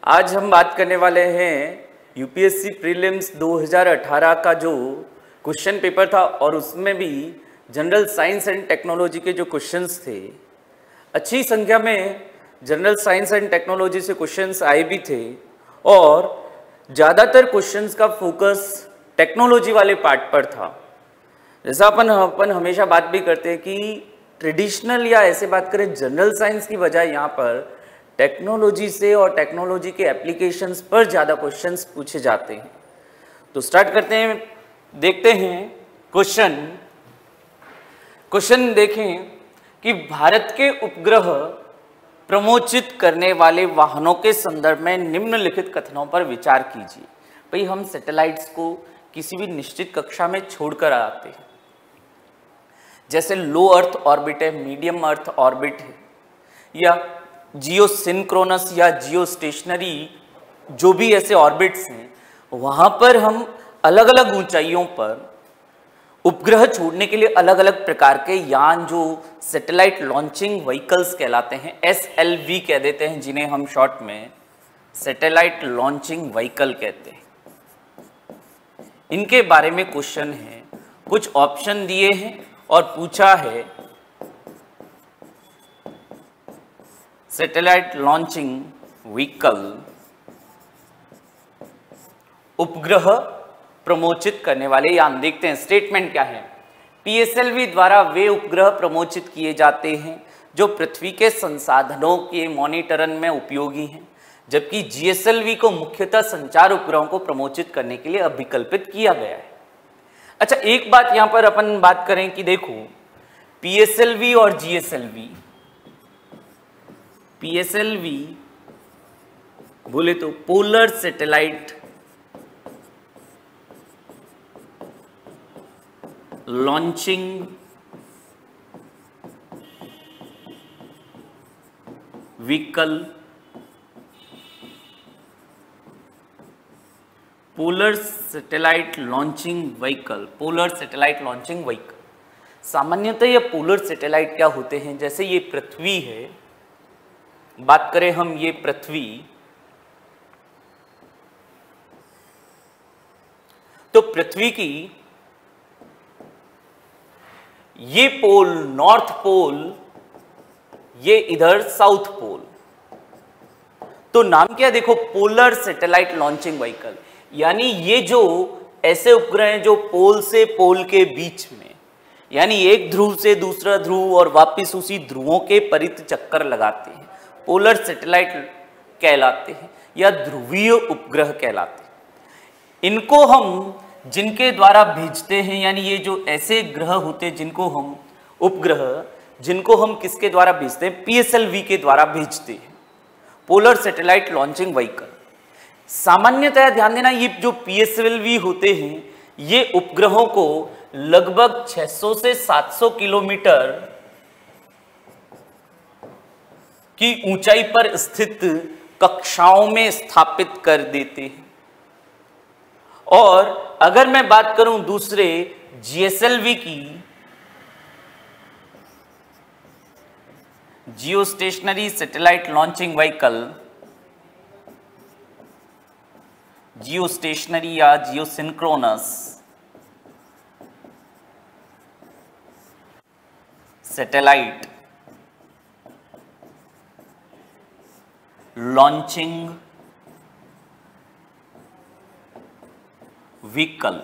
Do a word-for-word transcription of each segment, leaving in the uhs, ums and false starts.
आज हम बात करने वाले हैं यूपीएससी प्रीलिम्स दो हज़ार अठारह का जो क्वेश्चन पेपर था और उसमें भी जनरल साइंस एंड टेक्नोलॉजी के जो क्वेश्चंस थे, अच्छी संख्या में जनरल साइंस एंड टेक्नोलॉजी से क्वेश्चंस आए भी थे और ज़्यादातर क्वेश्चंस का फोकस टेक्नोलॉजी वाले पार्ट पर था। जैसा अपन अपन हमेशा बात भी करते हैं कि ट्रेडिशनल या ऐसे बात करें जनरल साइंस की बजाय यहाँ पर टेक्नोलॉजी से और टेक्नोलॉजी के एप्लीकेशंस पर ज़्यादा क्वेश्चंस पूछे जाते हैं। तो स्टार्ट करते हैं, देखते हैं क्वेश्चन क्वेश्चन देखें कि भारत के उपग्रह प्रमोचित करने वाले वाहनों के संदर्भ में निम्नलिखित कथनों पर विचार कीजिए। भाई हम सैटेलाइट्स को किसी भी निश्चित कक्षा में छोड़कर आते हैं, जैसे लो अर्थ ऑर्बिट है, मीडियम अर्थ ऑर्बिट है, या जियो सिंक्रोनस या जियो स्टेशनरी, जो भी ऐसे ऑर्बिट्स हैं, वहाँ पर हम अलग अलग ऊंचाइयों पर उपग्रह छोड़ने के लिए अलग अलग प्रकार के यान, जो सैटेलाइट लॉन्चिंग व्हीकल्स कहलाते हैं, एस एल वी कह देते हैं, जिन्हें हम शॉर्ट में सैटेलाइट लॉन्चिंग व्हीकल कहते हैं। इनके बारे में क्वेश्चन है, कुछ ऑप्शन दिए हैं और पूछा है सैटेलाइट लॉन्चिंग व्हीकल उपग्रह प्रमोचित करने वाले यान। देखते हैं स्टेटमेंट क्या है। पीएसएलवी द्वारा वे उपग्रह प्रमोचित किए जाते हैं जो पृथ्वी के संसाधनों के मॉनिटरन में उपयोगी हैं, जबकि जीएसएलवी को मुख्यतः संचार उपग्रहों को प्रमोचित करने के लिए अभिकल्पित किया गया है। अच्छा, एक बात यहां पर अपन बात करें कि देखो पीएसएलवी और जीएसएलवी, पीएसएलवी बोले तो polar satellite launching vehicle, polar satellite launching vehicle, polar satellite launching vehicle. सामान्यतः ये पोलर सैटेलाइट क्या होते हैं, जैसे ये पृथ्वी है, बात करें हम ये पृथ्वी, तो पृथ्वी की ये पोल नॉर्थ पोल, ये इधर साउथ पोल, तो नाम क्या देखो, पोलर सैटेलाइट लॉन्चिंग व्हीकल। यानी ये जो ऐसे उपग्रह हैं जो पोल से पोल के बीच में, यानी एक ध्रुव से दूसरा ध्रुव और वापस उसी ध्रुवों के परित चक्कर लगाते हैं, पोलर सैटेलाइट कहलाते हैं या ध्रुवीय उपग्रह कहलाते हैं। इनको हम जिनके द्वारा भेजते हैं, यानी ये जो ऐसे ग्रह होते हैं जिनको हम उपग्रह, जिनको हम किसके द्वारा भेजते हैं, पीएसएलवी के द्वारा भेजते हैं, पोलर सैटेलाइट लॉन्चिंग व्हीकल। सामान्यतः ध्यान देना, ये जो पीएसएलवी होते हैं ये उपग्रहों को लगभग छह सौ से सात सौ किलोमीटर की ऊंचाई पर स्थित कक्षाओं में स्थापित कर देते हैं। और अगर मैं बात करूं दूसरे जीएसएलवी की, geostationary satellite launching vehicle, geostationary या geosynchronous satellite launching vehicle,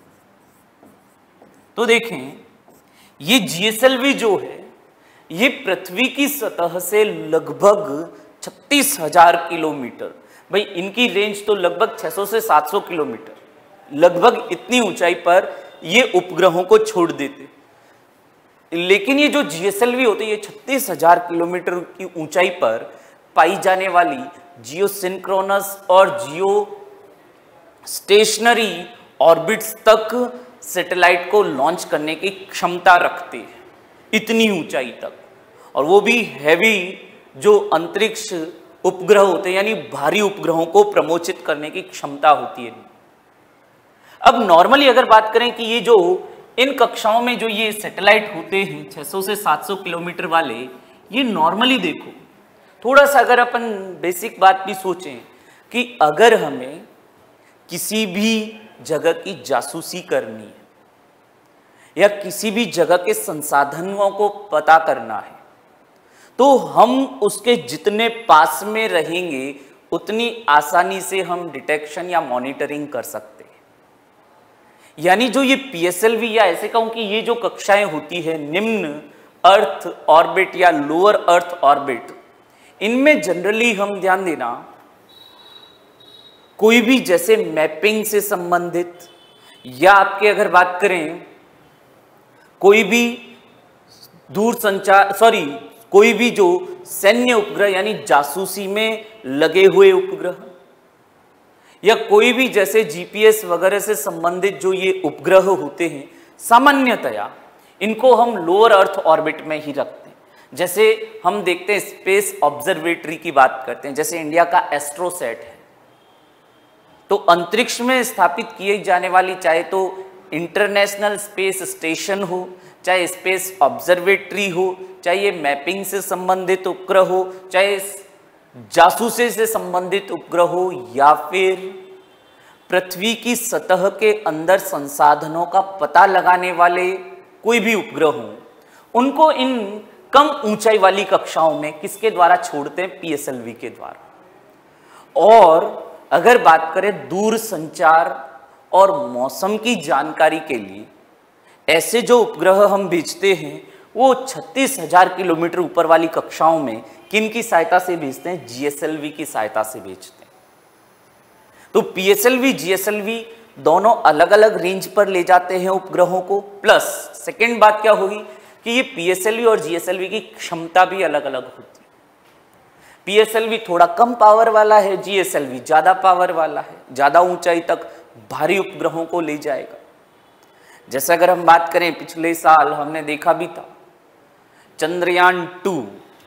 तो देखें ये जीएसएलवी जो है ये पृथ्वी की सतह से लगभग छत्तीस हजार किलोमीटर, भाई इनकी रेंज तो लगभग छह सौ से सात सौ किलोमीटर, लगभग इतनी ऊंचाई पर ये उपग्रहों को छोड़ देते। लेकिन ये जो जीएसएलवी होते हैं ये छत्तीस हजार किलोमीटर की ऊंचाई पर पाई जाने वाली जियो सिंक्रोनस और जियो स्टेशनरी ऑर्बिट्स तक सैटेलाइट को लॉन्च करने की क्षमता रखते हैं, इतनी ऊंचाई तक, और वो भी हैवी जो अंतरिक्ष उपग्रह होते हैं, यानी भारी उपग्रहों को प्रमोचित करने की क्षमता होती है। अब नॉर्मली अगर बात करें कि ये जो इन कक्षाओं में जो ये सैटेलाइट होते हैं छह सौ से सात सौ किलोमीटर वाले, ये नॉर्मली देखो थोड़ा सा अगर अपन बेसिक बात भी सोचें, कि अगर हमें किसी भी जगह की जासूसी करनी है या किसी भी जगह के संसाधनों को पता करना है, तो हम उसके जितने पास में रहेंगे उतनी आसानी से हम डिटेक्शन या मॉनिटरिंग कर सकते हैं। यानी जो ये पीएसएलवी, या ऐसे कहूं कि ये जो कक्षाएं होती है निम्न अर्थ ऑर्बिट या लोअर अर्थ ऑर्बिट, इनमें जनरली हम ध्यान देना कोई भी जैसे मैपिंग से संबंधित, या आपके अगर बात करें कोई भी दूर संचार सॉरी कोई भी जो सैन्य उपग्रह यानी जासूसी में लगे हुए उपग्रह, या कोई भी जैसे जीपीएस वगैरह से संबंधित जो ये उपग्रह होते हैं, सामान्यतया इनको हम लोअर अर्थ ऑर्बिट में ही रखते हैं। जैसे हम देखते हैं स्पेस ऑब्जर्वेटरी की बात करते हैं, जैसे इंडिया का एस्ट्रोसैट है, तो अंतरिक्ष में स्थापित किए जाने वाली चाहे तो इंटरनेशनल स्पेस स्टेशन हो, चाहे स्पेस ऑब्जर्वेटरी हो, चाहे ये मैपिंग से संबंधित उपग्रह हो, चाहे जासूसी से संबंधित उपग्रह हो, या फिर पृथ्वी की सतह के अंदर संसाधनों का पता लगाने वाले कोई भी उपग्रह हो, उनको इन कम ऊंचाई वाली कक्षाओं में किसके द्वारा छोड़ते हैं? पीएसएलवी के द्वारा। और अगर बात करें दूर संचार और मौसम की जानकारी के लिए ऐसे जो उपग्रह हम भेजते हैं वो छत्तीस हजार किलोमीटर ऊपर वाली कक्षाओं में किन की सहायता से भेजते हैं? जीएसएलवी की सहायता से भेजते हैं। तो पीएसएलवी जीएसएलवी दोनों अलग अलग रेंज पर ले जाते हैं उपग्रहों को। प्लस सेकेंड बात क्या होगी कि ये पीएसएलवी और जीएसएलवी की क्षमता भी अलग अलग होती है। पीएसएलवी थोड़ा कम पावर वाला है, जीएसएलवी ज्यादा पावर वाला है, ज्यादा ऊंचाई तक भारी उपग्रहों को ले जाएगा। जैसे अगर हम बात करें पिछले साल हमने देखा भी था Chandrayaan two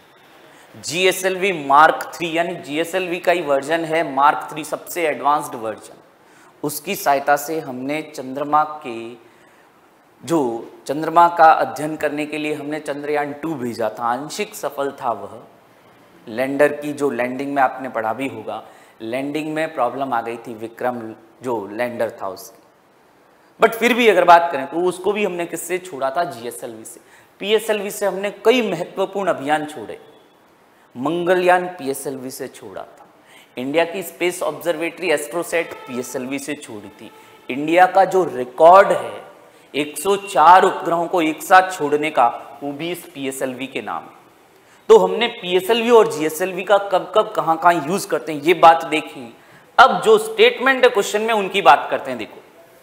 GSLV mark three, यानी जीएसएलवी का ही वर्जन है मार्क थ्री, सबसे एडवांस्ड वर्जन, उसकी सहायता से हमने चंद्रमा के जो चंद्रमा का अध्ययन करने के लिए हमने चंद्रयान टू भेजा था। आंशिक सफल था वह। लैंडर की जो लैंडिंग में आपने पढ़ा भी होगा, लैंडिंग में प्रॉब्लम आ गई थी विक्रम जो लैंडर था उसकी, बट फिर भी अगर बात करें तो उसको भी हमने किससे छोड़ा था? जीएसएलवी से। पीएसएलवी से हमने कई महत्वपूर्ण अभियान छोड़े। मंगलयान पीएसएलवी से छोड़ा था, इंडिया की स्पेस ऑब्जर्वेटरी एस्ट्रोसैट पीएसएलवी से छोड़ी थी। इंडिया का जो रिकॉर्ड है एक सौ चार उपग्रहों को एक साथ छोड़ने का, वो भी इस पीएसएलवी के नाम है। तो हमने पीएसएलवी और जीएसएलवी का कब कब कहां कहां यूज करते हैं ये बात देखी। अब जो स्टेटमेंट है क्वेश्चन में उनकी बात करते हैं। देखो,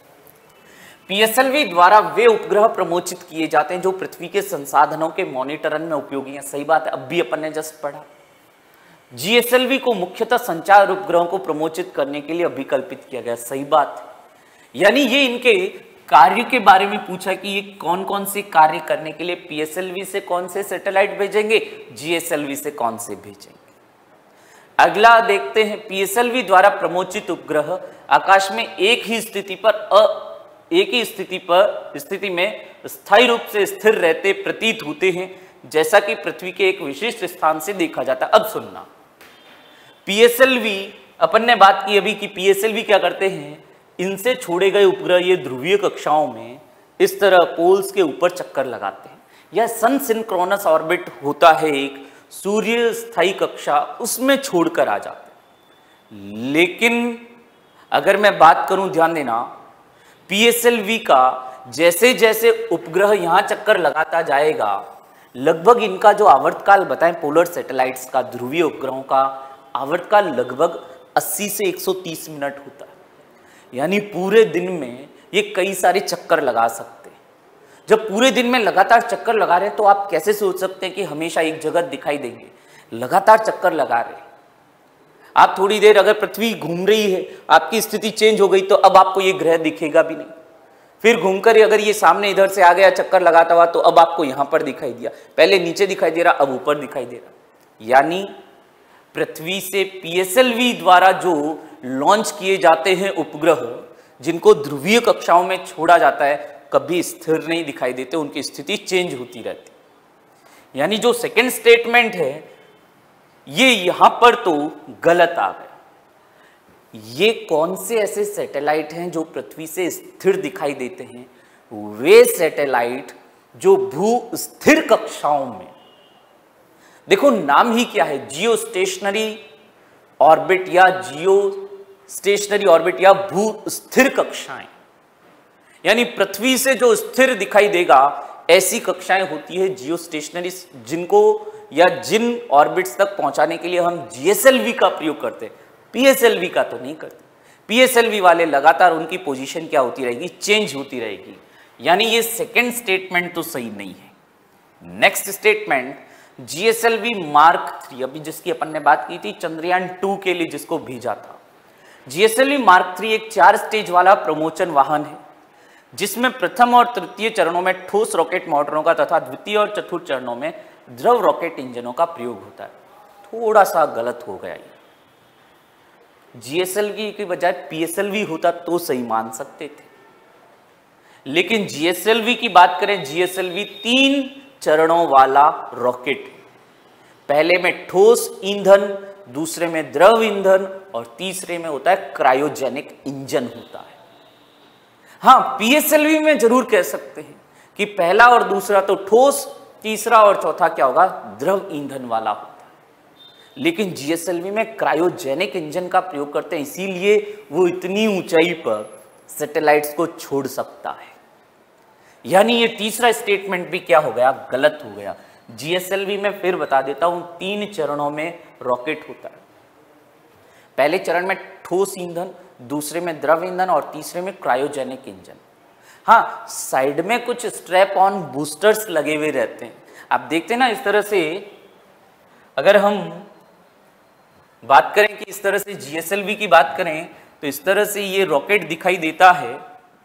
पीएसएलवी द्वारा वे उपग्रह प्रमोचित किए जाते हैं जो पृथ्वी के संसाधनों के मॉनिटरिंग में उपयोगी हैं। सही बात है, अब भी अपन ने जस्ट पढ़ा। जीएसएलवी को मुख्यतः संचार उपग्रहों को प्रमोचित करने के लिए अभिकल्पित किया गया। सही बात है, यानी ये इनके कार्य के बारे में पूछा कि ये कौन कौन से कार्य करने के लिए पीएसएलवी से कौन से सैटेलाइट भेजेंगे, जीएसएलवी से कौन से भेजेंगे। अगला देखते हैं, पीएसएलवी द्वारा प्रमोचित उपग्रह आकाश में एक ही स्थिति पर अ एक ही स्थिति पर स्थिति में स्थायी रूप से स्थिर रहते प्रतीत होते हैं, जैसा कि पृथ्वी के एक विशिष्ट स्थान से देखा जाता है। अब सुनना, पीएसएलवी अपन ने बात की अभी कि पीएसएलवी क्या करते हैं, इनसे छोड़े गए उपग्रह ये ध्रुवीय कक्षाओं में इस तरह पोल्स के ऊपर चक्कर लगाते हैं। यह सन सिंक्रोनस ऑर्बिट होता है, एक सूर्य स्थायी कक्षा, उसमें छोड़कर आ जाते हैं। लेकिन अगर मैं बात करूं, ध्यान देना, पीएसएलवी का जैसे जैसे उपग्रह यहां चक्कर लगाता जाएगा, लगभग इनका जो आवर्तकाल बताएं पोलर सैटेलाइट्स का, ध्रुवीय उपग्रहों का आवर्तकाल लगभग अस्सी से एक सौ तीस मिनट होता है। यानी पूरे दिन में ये कई सारे चक्कर लगा सकते हैं। जब पूरे दिन में लगातार चक्कर लगा रहे हैं तो आप कैसे सोच सकते हैं कि हमेशा एक जगह दिखाई देंगे? लगातार चक्कर लगा रहे हैं आप। थोड़ी देर अगर पृथ्वी घूम रही है, आपकी स्थिति चेंज हो गई, तो अब आपको ये ग्रह दिखेगा भी नहीं। फिर घूमकर अगर ये सामने इधर से आ गया चक्कर लगाता हुआ, तो अब आपको यहां पर दिखाई दिया, पहले नीचे दिखाई दे रहा, अब ऊपर दिखाई दे रहा। यानी पृथ्वी से पीएसएलवी द्वारा जो लॉन्च किए जाते हैं उपग्रह, जिनको ध्रुवीय कक्षाओं में छोड़ा जाता है, कभी स्थिर नहीं दिखाई देते, उनकी स्थिति चेंज होती रहती। यानी जो सेकंड स्टेटमेंट है ये यहां पर तो गलत आ गया। ये कौन से ऐसे सैटेलाइट हैं जो पृथ्वी से स्थिर दिखाई देते हैं? वे सैटेलाइट जो भू स्थिर कक्षाओं में, देखो नाम ही क्या है, जियो स्टेशनरी ऑर्बिट या जियो स्टेशनरी ऑर्बिट या भू स्थिर कक्षाएं, यानी पृथ्वी से जो स्थिर दिखाई देगा ऐसी कक्षाएं होती है जियो स्टेशनरी, जिनको या जिन ऑर्बिट्स तक पहुंचाने के लिए हम जीएसएलवी का प्रयोग करते हैं, पीएसएलवी का तो नहीं करते। पीएसएलवी वाले लगातार उनकी पोजीशन क्या होती रहेगी, चेंज होती रहेगी, यानी ये सेकंड स्टेटमेंट तो सही नहीं है। Next statement, GSLV mark three, अभी जिसकी अपन ने बात की थी चंद्रयान टू के लिए जिसको भेजा था, जीएसएलवी मार्क थ्री एक चार स्टेज वाला प्रमोचन वाहन है जिसमें प्रथम और तृतीय चरणों में ठोस रॉकेट मोटरों का तथा द्वितीय और चतुर्थ चरणों में द्रव रॉकेट इंजनों का प्रयोग होता है। थोड़ा सा गलत हो गया ये, जीएसएलवी की बजाय पीएसएलवी होता तो सही मान सकते थे, लेकिन जीएसएलवी की बात करें, जीएसएलवी तीन चरणों वाला रॉकेट है। पहले में ठोस ईंधन, दूसरे में द्रव ईंधन और तीसरे में होता है क्रायोजेनिक इंजन होता है। हाँ, पीएसएलवी में जरूर कह सकते हैं कि पहला और दूसरा तो ठोस, तीसरा और चौथा क्या होगा, द्रव ईंधन वाला होता है, लेकिन जीएसएलवी में क्रायोजेनिक इंजन का प्रयोग करते हैं, इसीलिए वो इतनी ऊंचाई पर सैटेलाइट्स को छोड़ सकता है। यानी ये तीसरा स्टेटमेंट भी क्या हो गया, गलत हो गया। जीएसएलवी में फिर बता देता हूं, तीन चरणों में रॉकेट होता है। पहले चरण में ठोस ईंधन, दूसरे में द्रव ईंधन और तीसरे में क्रायोजेनिक इंजन। हाँ, साइड में कुछ स्ट्रैप ऑन बूस्टर्स लगे हुए रहते हैं। आप देखते हैं ना, इस तरह से अगर हम बात करें कि इस तरह से जीएसएलवी की बात करें तो इस तरह से ये रॉकेट दिखाई देता है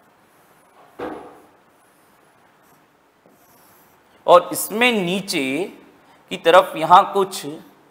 और इसमें नीचे की तरफ यहां कुछ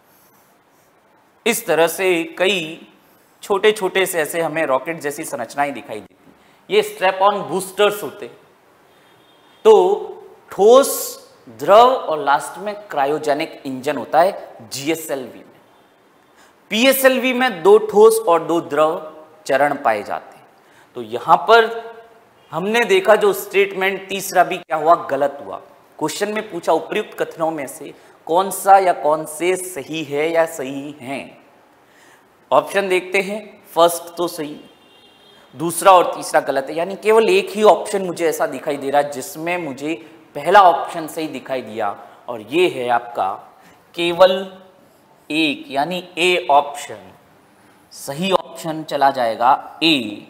इस तरह से कई छोटे छोटे से ऐसे हमें रॉकेट जैसी संरचनाएं दिखाई देती। ये स्ट्रैप ऑन बूस्टर्स होते। तो ठोस, द्रव और लास्ट में क्रायोजेनिक इंजन होता है जीएसएलवी में। पीएसएलवी में दो ठोस और दो द्रव चरण पाए जाते हैं। तो यहां पर हमने देखा जो स्टेटमेंट तीसरा भी क्या हुआ, गलत हुआ। क्वेश्चन में पूछा उपयुक्त कथनों में से कौन सा या कौन से सही है या सही हैं। ऑप्शन देखते हैं, फर्स्ट तो सही, दूसरा और तीसरा गलत है, यानी केवल एक ही ऑप्शन मुझे ऐसा दिखाई दे रहा है जिसमें मुझे पहला ऑप्शन सही दिखाई दिया, और ये है आपका केवल एक, यानी ए ऑप्शन सही ऑप्शन चला जाएगा। ए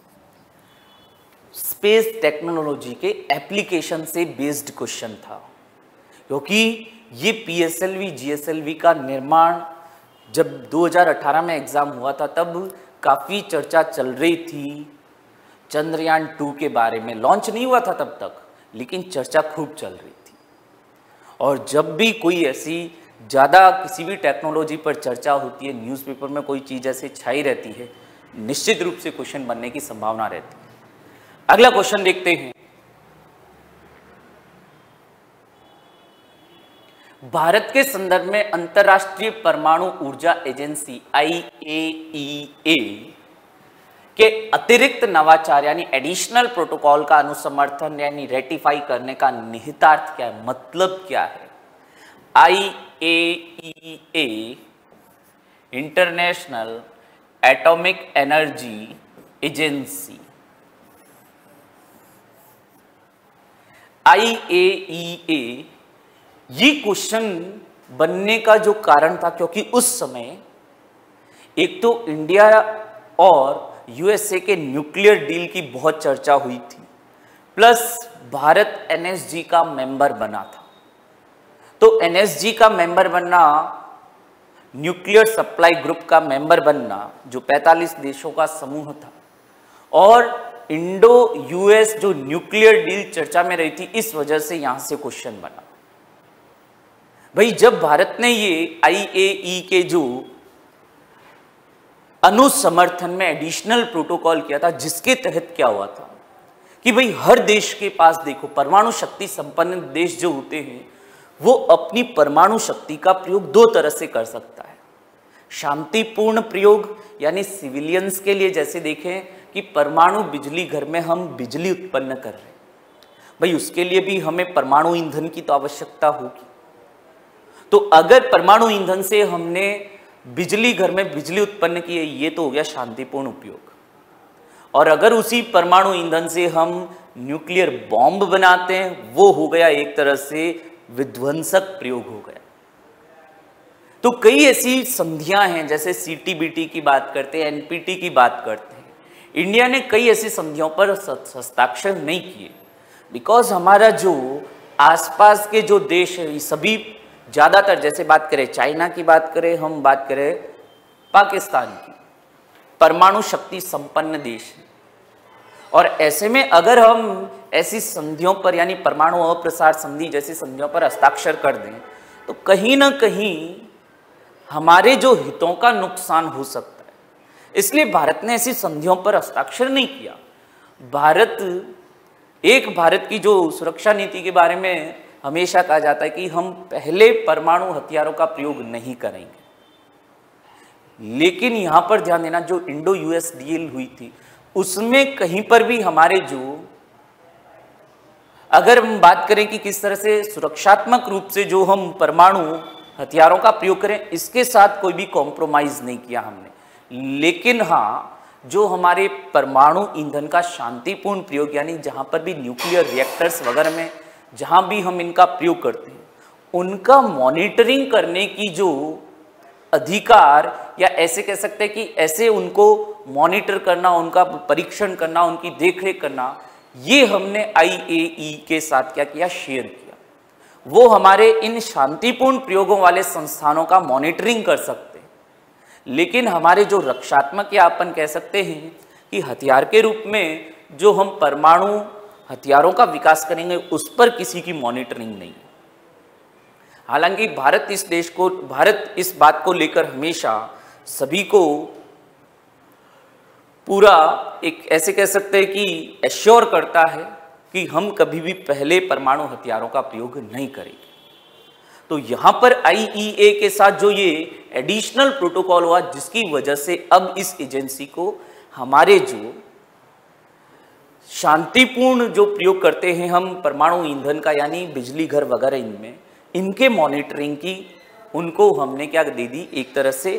स्पेस टेक्नोलॉजी के एप्लीकेशन से बेस्ड क्वेश्चन था, क्योंकि ये पीएसएलवी जीएसएलवी का निर्माण जब दो हज़ार अठारह में एग्जाम हुआ था तब काफ़ी चर्चा चल रही थी चंद्रयान टू के बारे में। लॉन्च नहीं हुआ था तब तक, लेकिन चर्चा खूब चल रही थी। और जब भी कोई ऐसी ज़्यादा किसी भी टेक्नोलॉजी पर चर्चा होती है, न्यूज़पेपर में कोई चीज़ ऐसे छाई रहती है, निश्चित रूप से क्वेश्चन बनने की संभावना रहती है। अगला क्वेश्चन देखते हैं। भारत के संदर्भ में अंतर्राष्ट्रीय परमाणु ऊर्जा एजेंसी आई ए ई ए के अतिरिक्त नवाचार यानी एडिशनल प्रोटोकॉल का अनुसमर्थन यानी रेटिफाई करने का निहितार्थ क्या है, मतलब क्या है? I A E A international atomic energy agency, I A E A, ये क्वेश्चन बनने का जो कारण था क्योंकि उस समय एक तो इंडिया और यूएसए के न्यूक्लियर डील की बहुत चर्चा हुई थी, प्लस भारत एनएसजी का मेंबर बना था। तो एनएसजी का मेंबर बनना, न्यूक्लियर सप्लाई ग्रुप का मेंबर बनना, जो पैंतालीस देशों का समूह था, और इंडो यूएस जो न्यूक्लियर डील चर्चा में रही थी, इस वजह से यहां से क्वेश्चन बना। भाई जब भारत ने ये आई ए ई के जो अनुसमर्थन में एडिशनल प्रोटोकॉल किया था, जिसके तहत क्या हुआ था कि भाई हर देश के पास देखो परमाणु शक्ति संपन्न देश जो होते हैं वो अपनी परमाणु शक्ति का प्रयोग दो तरह से कर सकता है। शांतिपूर्ण प्रयोग यानी सिविलियंस के लिए, जैसे देखें कि परमाणु बिजली घर में हम बिजली उत्पन्न कर रहे हैं, भाई उसके लिए भी हमें परमाणु ईंधन की तो आवश्यकता होगी। तो अगर परमाणु ईंधन से हमने बिजली घर में बिजली उत्पन्न की है, ये तो हो गया शांतिपूर्ण उपयोग। और अगर उसी परमाणु ईंधन से हम न्यूक्लियर बॉम्ब बनाते हैं, वो हो गया एक तरह से विध्वंसक प्रयोग हो गया। तो कई ऐसी संधियां हैं, जैसे सीटीबीटी की बात करते हैं, एनपीटी की बात करते हैं। इंडिया ने कई ऐसी संधियों पर हस्ताक्षर नहीं किए, बिकॉज हमारा जो आसपास के जो देश है, सभी ज़्यादातर, जैसे बात करें चाइना की बात करें, हम बात करें पाकिस्तान की, परमाणु शक्ति संपन्न देश है। और ऐसे में अगर हम ऐसी संधियों पर यानी परमाणु अप्रसार संधि जैसी संधियों पर हस्ताक्षर कर दें, तो कहीं ना कहीं हमारे जो हितों का नुकसान हो सकता है। इसलिए भारत ने ऐसी संधियों पर हस्ताक्षर नहीं किया। भारत एक भारत की जो सुरक्षा नीति के बारे में हमेशा कहा जाता है कि हम पहले परमाणु हथियारों का प्रयोग नहीं करेंगे, लेकिन यहां पर ध्यान देना, जो इंडो यूएस डील हुई थी उसमें कहीं पर भी हमारे जो, अगर हम बात करें कि किस तरह से सुरक्षात्मक रूप से जो हम परमाणु हथियारों का प्रयोग करें, इसके साथ कोई भी कॉम्प्रोमाइज नहीं किया हमने। लेकिन हाँ, जो हमारे परमाणु ईंधन का शांतिपूर्ण प्रयोग यानी जहां पर भी न्यूक्लियर रिएक्टर्स वगैरह में जहां भी हम इनका प्रयोग करते हैं, उनका मॉनिटरिंग करने की जो अधिकार, या ऐसे कह सकते हैं कि ऐसे उनको मॉनिटर करना, उनका परीक्षण करना, उनकी देखरेख करना, ये हमने आई ए ई के साथ क्या किया, शेयर किया। वो हमारे इन शांतिपूर्ण प्रयोगों वाले संस्थानों का मॉनिटरिंग कर सकते हैं, लेकिन हमारे जो रक्षात्मक, या अपन कह सकते हैं कि हथियार के रूप में जो हम परमाणु हथियारों का विकास करेंगे, उस पर किसी की मॉनिटरिंग नहीं है। हालांकि भारत इस देश को भारत इस बात को लेकर हमेशा सभी को पूरा एक ऐसे कह सकते हैं कि एश्योर करता है कि हम कभी भी पहले परमाणु हथियारों का प्रयोग नहीं करेंगे। तो यहां पर आई ई ए के साथ जो ये एडिशनल प्रोटोकॉल हुआ, जिसकी वजह से अब इस एजेंसी को हमारे जो शांतिपूर्ण जो प्रयोग करते हैं हम परमाणु ईंधन का यानी बिजली घर वगैरह, इनमें इनके मॉनिटरिंग की उनको हमने क्या दे दी, एक तरह से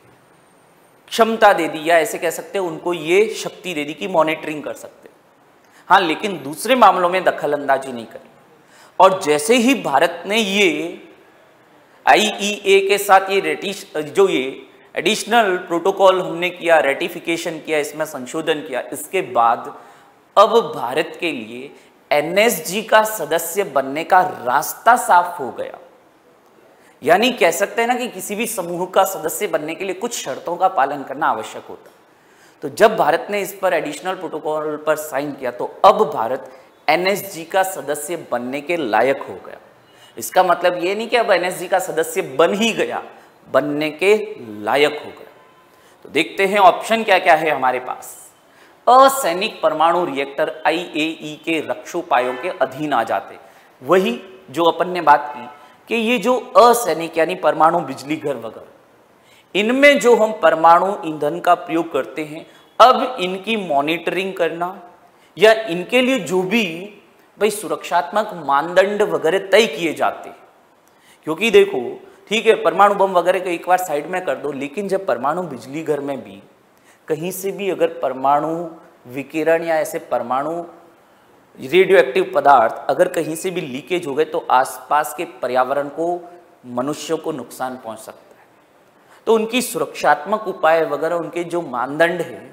क्षमता दे दी, या ऐसे कह सकते हैं उनको ये शक्ति दे दी कि मॉनिटरिंग कर सकते हैं। हाँ, लेकिन दूसरे मामलों में दखल अंदाजी नहीं करी। और जैसे ही भारत ने ये आई ई ए के साथ ये रेटिश जो ये एडिशनल प्रोटोकॉल हमने किया, रेटिफिकेशन किया, इसमें संशोधन किया, इसके बाद अब भारत के लिए एन एस जी का सदस्य बनने का रास्ता साफ हो गया। यानी कह सकते हैं ना कि किसी भी समूह का सदस्य बनने के लिए कुछ शर्तों का पालन करना आवश्यक होता। तो जब भारत ने इस पर एडिशनल प्रोटोकॉल पर साइन किया, तो अब भारत एन एस जी का सदस्य बनने के लायक हो गया। इसका मतलब ये नहीं कि अब एन एस जी का सदस्य बन ही गया, बनने के लायक हो गया। तो देखते हैं ऑप्शन क्या क्या है हमारे पास। असैनिक परमाणु रिएक्टर आई ए ई के रक्षोपायों के अधीन आ जाते। वही जो अपन ने बात की कि ये जो असैनिक यानी परमाणु बिजली घर वगैरह, इनमें जो हम परमाणु ईंधन का प्रयोग करते हैं, अब इनकी मॉनिटरिंग करना या इनके लिए जो भी भाई सुरक्षात्मक मानदंड वगैरह तय किए जाते हैं। क्योंकि देखो, ठीक है, परमाणु बम वगैरह को एक बार साइड में कर दो, लेकिन जब परमाणु बिजली घर में भी कहीं से भी अगर परमाणु विकिरण या ऐसे परमाणु रेडियो एक्टिव पदार्थ अगर कहीं से भी लीकेज हो गए, तो आसपास के पर्यावरण को, मनुष्यों को नुकसान पहुंच सकता है। तो उनकी सुरक्षात्मक उपाय वगैरह, उनके जो मानदंड है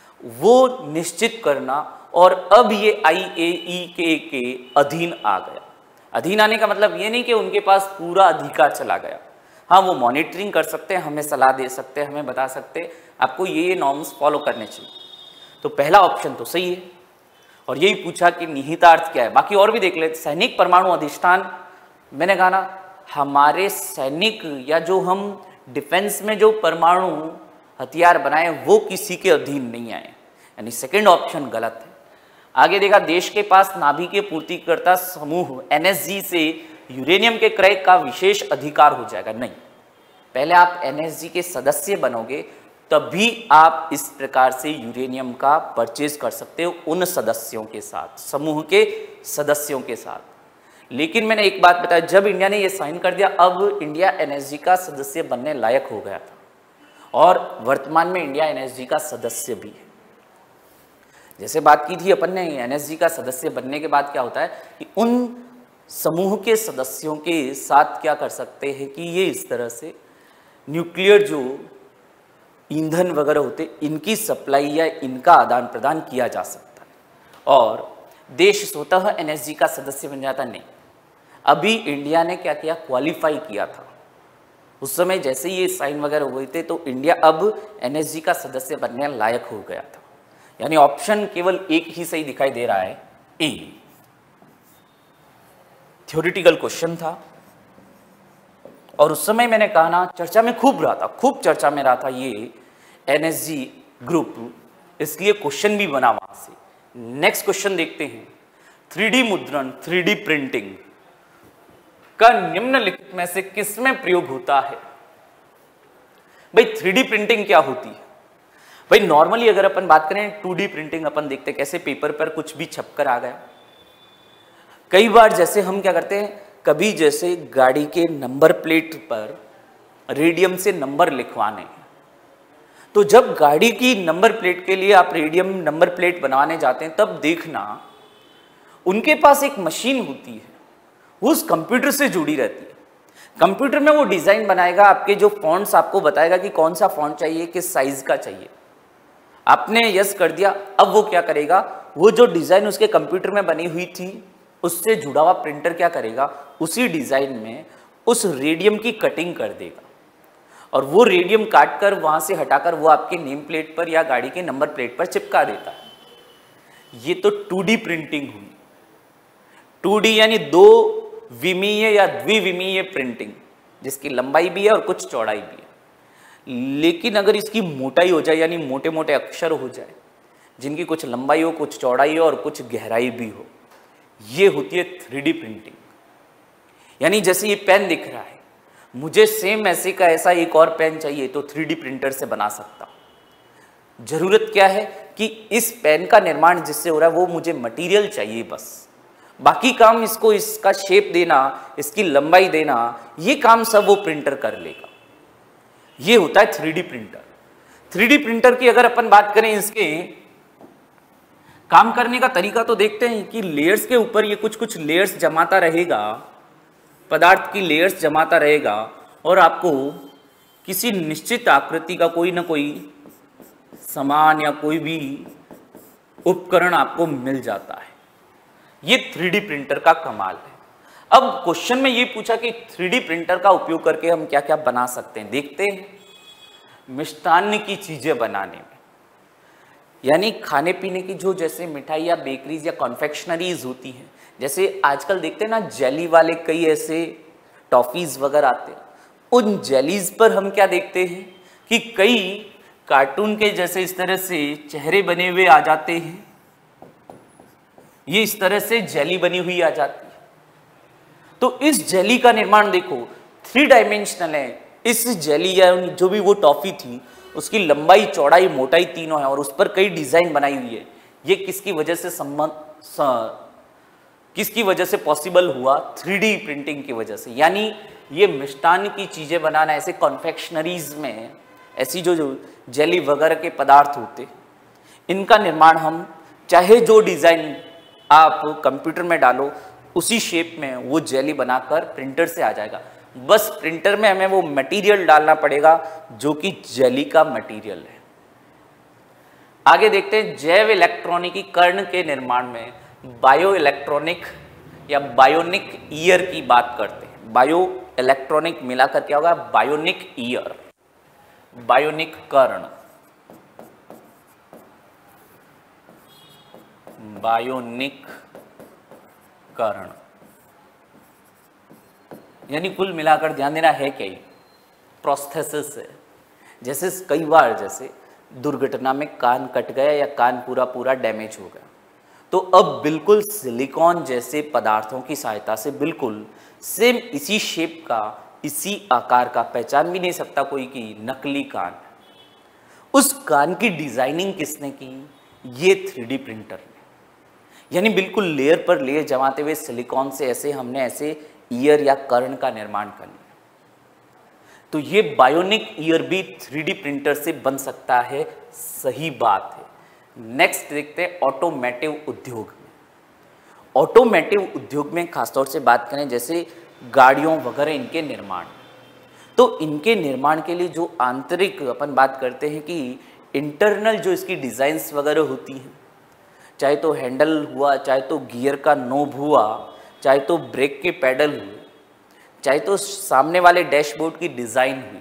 वो निश्चित करना, और अब ये आई ए ई के, के अधीन आ गया। अधीन आने का मतलब ये नहीं कि उनके पास पूरा अधिकार चला गया। हाँ, वो मॉनिटरिंग कर सकते हैं, हमें सलाह दे सकते हैं, हमें बता सकते हैं आपको ये ये नॉर्म्स फॉलो करने चाहिए। तो पहला ऑप्शन तो सही है। और यही पूछा कि निहितार्थ क्या है, बाकी और भी देख लेते। सैनिक परमाणु अधिष्ठान, मैंने कहा ना, हमारे सैनिक या जो हम डिफेंस में जो परमाणु हथियार बनाए वो किसी के अधीन नहीं आए, यानी सेकंड ऑप्शन गलत है। आगे देखा, देश के पास नाभिकीय पूर्तिकर्ता समूह एन एस जी से यूरेनियम के क्रय का विशेष अधिकार हो जाएगा। नहीं, पहले आप एन एस जी के सदस्य बनोगे, तभी आप इस प्रकार से यूरेनियम का परचेज कर सकते हो उन सदस्यों के साथ, समूह के सदस्यों के साथ। लेकिन मैंने एक बात बताया, जब इंडिया ने ये साइन कर दिया, अब इंडिया एन एस जी का सदस्य बनने लायक हो गया था और वर्तमान में इंडिया एन एस जी का सदस्य भी है। जैसे बात की थी अपन ने, एन एस जी का सदस्य बनने के बाद क्या होता है कि उन समूह के सदस्यों के साथ क्या कर सकते हैं कि ये इस तरह से न्यूक्लियर जो ईंधन वगैरह होते, इनकी सप्लाई या इनका आदान प्रदान किया जा सकता है और देश स्वतः एन एस जी का सदस्य बन जाता नहीं। अभी इंडिया ने क्या किया, क्वालिफाई किया था। उस समय जैसे ये साइन वगैरह हुए थे तो इंडिया अब एन एस जी का सदस्य बनने लायक हो गया था। यानी ऑप्शन केवल एक ही सही दिखाई दे रहा है, ए। थ्योरेटिकल क्वेश्चन था और उस समय मैंने कहा ना, चर्चा में खूब रहा था, खूब चर्चा में रहा था ये एन एस जी ग्रुप, इसलिए क्वेश्चन भी बना वहां से। नेक्स्ट क्वेश्चन देखते हैं, थ्री डी मुद्रण, थ्री डी प्रिंटिंग का निम्नलिखित में से किसमें प्रयोग होता है? भाई थ्री डी प्रिंटिंग क्या होती है? भाई नॉर्मली अगर अपन बात करें टू डी प्रिंटिंग, अपन देखते हैं कैसे पेपर पर कुछ भी छपकर आ गया। कई बार जैसे हम क्या करते हैं, कभी जैसे गाड़ी के नंबर प्लेट पर रेडियम से नंबर लिखवाने हैं, तो जब गाड़ी की नंबर प्लेट के लिए आप रेडियम नंबर प्लेट बनवाने जाते हैं, तब देखना उनके पास एक मशीन होती है, वो उस कंप्यूटर से जुड़ी रहती है। कंप्यूटर में वो डिजाइन बनाएगा, आपके जो फॉन्ट्स आपको बताएगा कि कौन सा फॉन्ट चाहिए, किस साइज का चाहिए। आपने यस कर दिया, अब वो क्या करेगा, वो जो डिजाइन उसके कंप्यूटर में बनी हुई थी उससे जुड़ा हुआ प्रिंटर क्या करेगा, उसी डिजाइन में उस रेडियम की कटिंग कर देगा और वो रेडियम काट कर वहां से हटाकर वो आपके नेम प्लेट पर या गाड़ी के नंबर प्लेट पर चिपका देता है। ये तो टू डी प्रिंटिंग हुई। टू डी यानी दो विमीय या द्विविमीय प्रिंटिंग, जिसकी लंबाई भी है और कुछ चौड़ाई भी है। लेकिन अगर इसकी मोटाई हो जाए, यानी मोटे मोटे अक्षर हो जाए, जिनकी कुछ लंबाई हो, कुछ चौड़ाई हो और कुछ गहराई भी हो, ये होती है थ्री डी प्रिंटिंग। यानी जैसे ये पेन दिख रहा है, मुझे सेम ऐसे का ऐसा एक और पेन चाहिए तो थ्री डी प्रिंटर से बना सकता हूं। जरूरत क्या है कि इस पेन का निर्माण जिससे हो रहा है वो मुझे मटेरियल चाहिए, बस बाकी काम इसको इसका शेप देना, इसकी लंबाई देना, ये काम सब वो प्रिंटर कर लेगा। ये होता है three D printer. Three D printer की अगर अपन बात करें, इसके काम करने का तरीका तो देखते हैं कि लेयर्स के ऊपर ये कुछ कुछ लेयर्स जमाता रहेगा, पदार्थ की लेयर्स जमाता रहेगा और आपको किसी निश्चित आकृति का कोई ना कोई सामान या कोई भी उपकरण आपको मिल जाता है। ये थ्री डी प्रिंटर का कमाल है। अब क्वेश्चन में ये पूछा कि थ्री डी प्रिंटर का उपयोग करके हम क्या क्या बना सकते हैं। देखते हैं, मिष्टान्न की चीजें बनाने में, यानी खाने पीने की जो जैसे मिठाई या बेकरीज या कॉन्फेक्शनरीज होती हैं, जैसे आजकल देखते हैं ना जेली वाले कई ऐसे टॉफीज वगैरह आते हैं, उन जेलीज पर हम क्या देखते हैं कि कई कार्टून के जैसे इस तरह से चेहरे बने हुए आ जाते हैं। ये इस तरह से जेली बनी हुई आ जाती है। तो इस जेली का निर्माण देखो थ्री डायमेंशनल है। इस जेली या जो भी वो टॉफी थी उसकी लंबाई, चौड़ाई, मोटाई तीनों है और उस पर कई डिजाइन बनाई हुई है। ये किसकी वजह से संबंध किसकी वजह से पॉसिबल हुआ? थ्री डी प्रिंटिंग की वजह से। यानी ये मिष्टान्न की चीजें बनाना, ऐसे कॉन्फेक्शनरीज में ऐसी जो जो जेली वगैरह के पदार्थ होते, इनका निर्माण हम चाहे जो डिजाइन आप कंप्यूटर में डालो उसी शेप में वो जेली बनाकर प्रिंटर से आ जाएगा। बस प्रिंटर में हमें वो मटेरियल डालना पड़ेगा जो कि जेली का मटेरियल है। आगे देखते हैं, जैव इलेक्ट्रॉनिकीकरण के निर्माण में बायो इलेक्ट्रॉनिक या बायोनिक ईयर की बात करते हैं। बायो इलेक्ट्रॉनिक मिलाकर क्या होगा? बायोनिक ईयर, बायोनिक कर्ण, बायोनिक कर्ण, यानी कुल मिलाकर ध्यान देना है क्या? ये प्रोस्थेसिस है। जैसे कई बार जैसे दुर्घटना में कान कट गया या कान पूरा पूरा डैमेज हो गया, तो अब बिल्कुल सिलिकॉन जैसे पदार्थों की सहायता से बिल्कुल सेम इसी शेप का, इसी आकार का, पहचान भी नहीं सकता कोई कि नकली कान। उस कान की डिजाइनिंग किसने की? ये थ्री डी प्रिंटर ने। यानी बिल्कुल लेयर पर लेयर जमाते हुए सिलिकॉन से ऐसे हमने ऐसे ईयर या कर्ण का निर्माण कर लिया। तो ये बायोनिक ईयर भी थ्री डी प्रिंटर से बन सकता है, सही बात है। नेक्स्ट देखते हैं ऑटोमेटिव उद्योग में। ऑटोमेटिव उद्योग में खासतौर से बात करें जैसे गाड़ियों वगैरह इनके निर्माण, तो इनके निर्माण के लिए जो आंतरिक अपन बात करते हैं कि इंटरनल जो इसकी डिज़ाइंस वगैरह होती हैं, चाहे तो हैंडल हुआ, चाहे तो गियर का नोब हुआ, चाहे तो ब्रेक के पैडल हुए, चाहे तो सामने वाले डैशबोर्ड की डिज़ाइन हुई।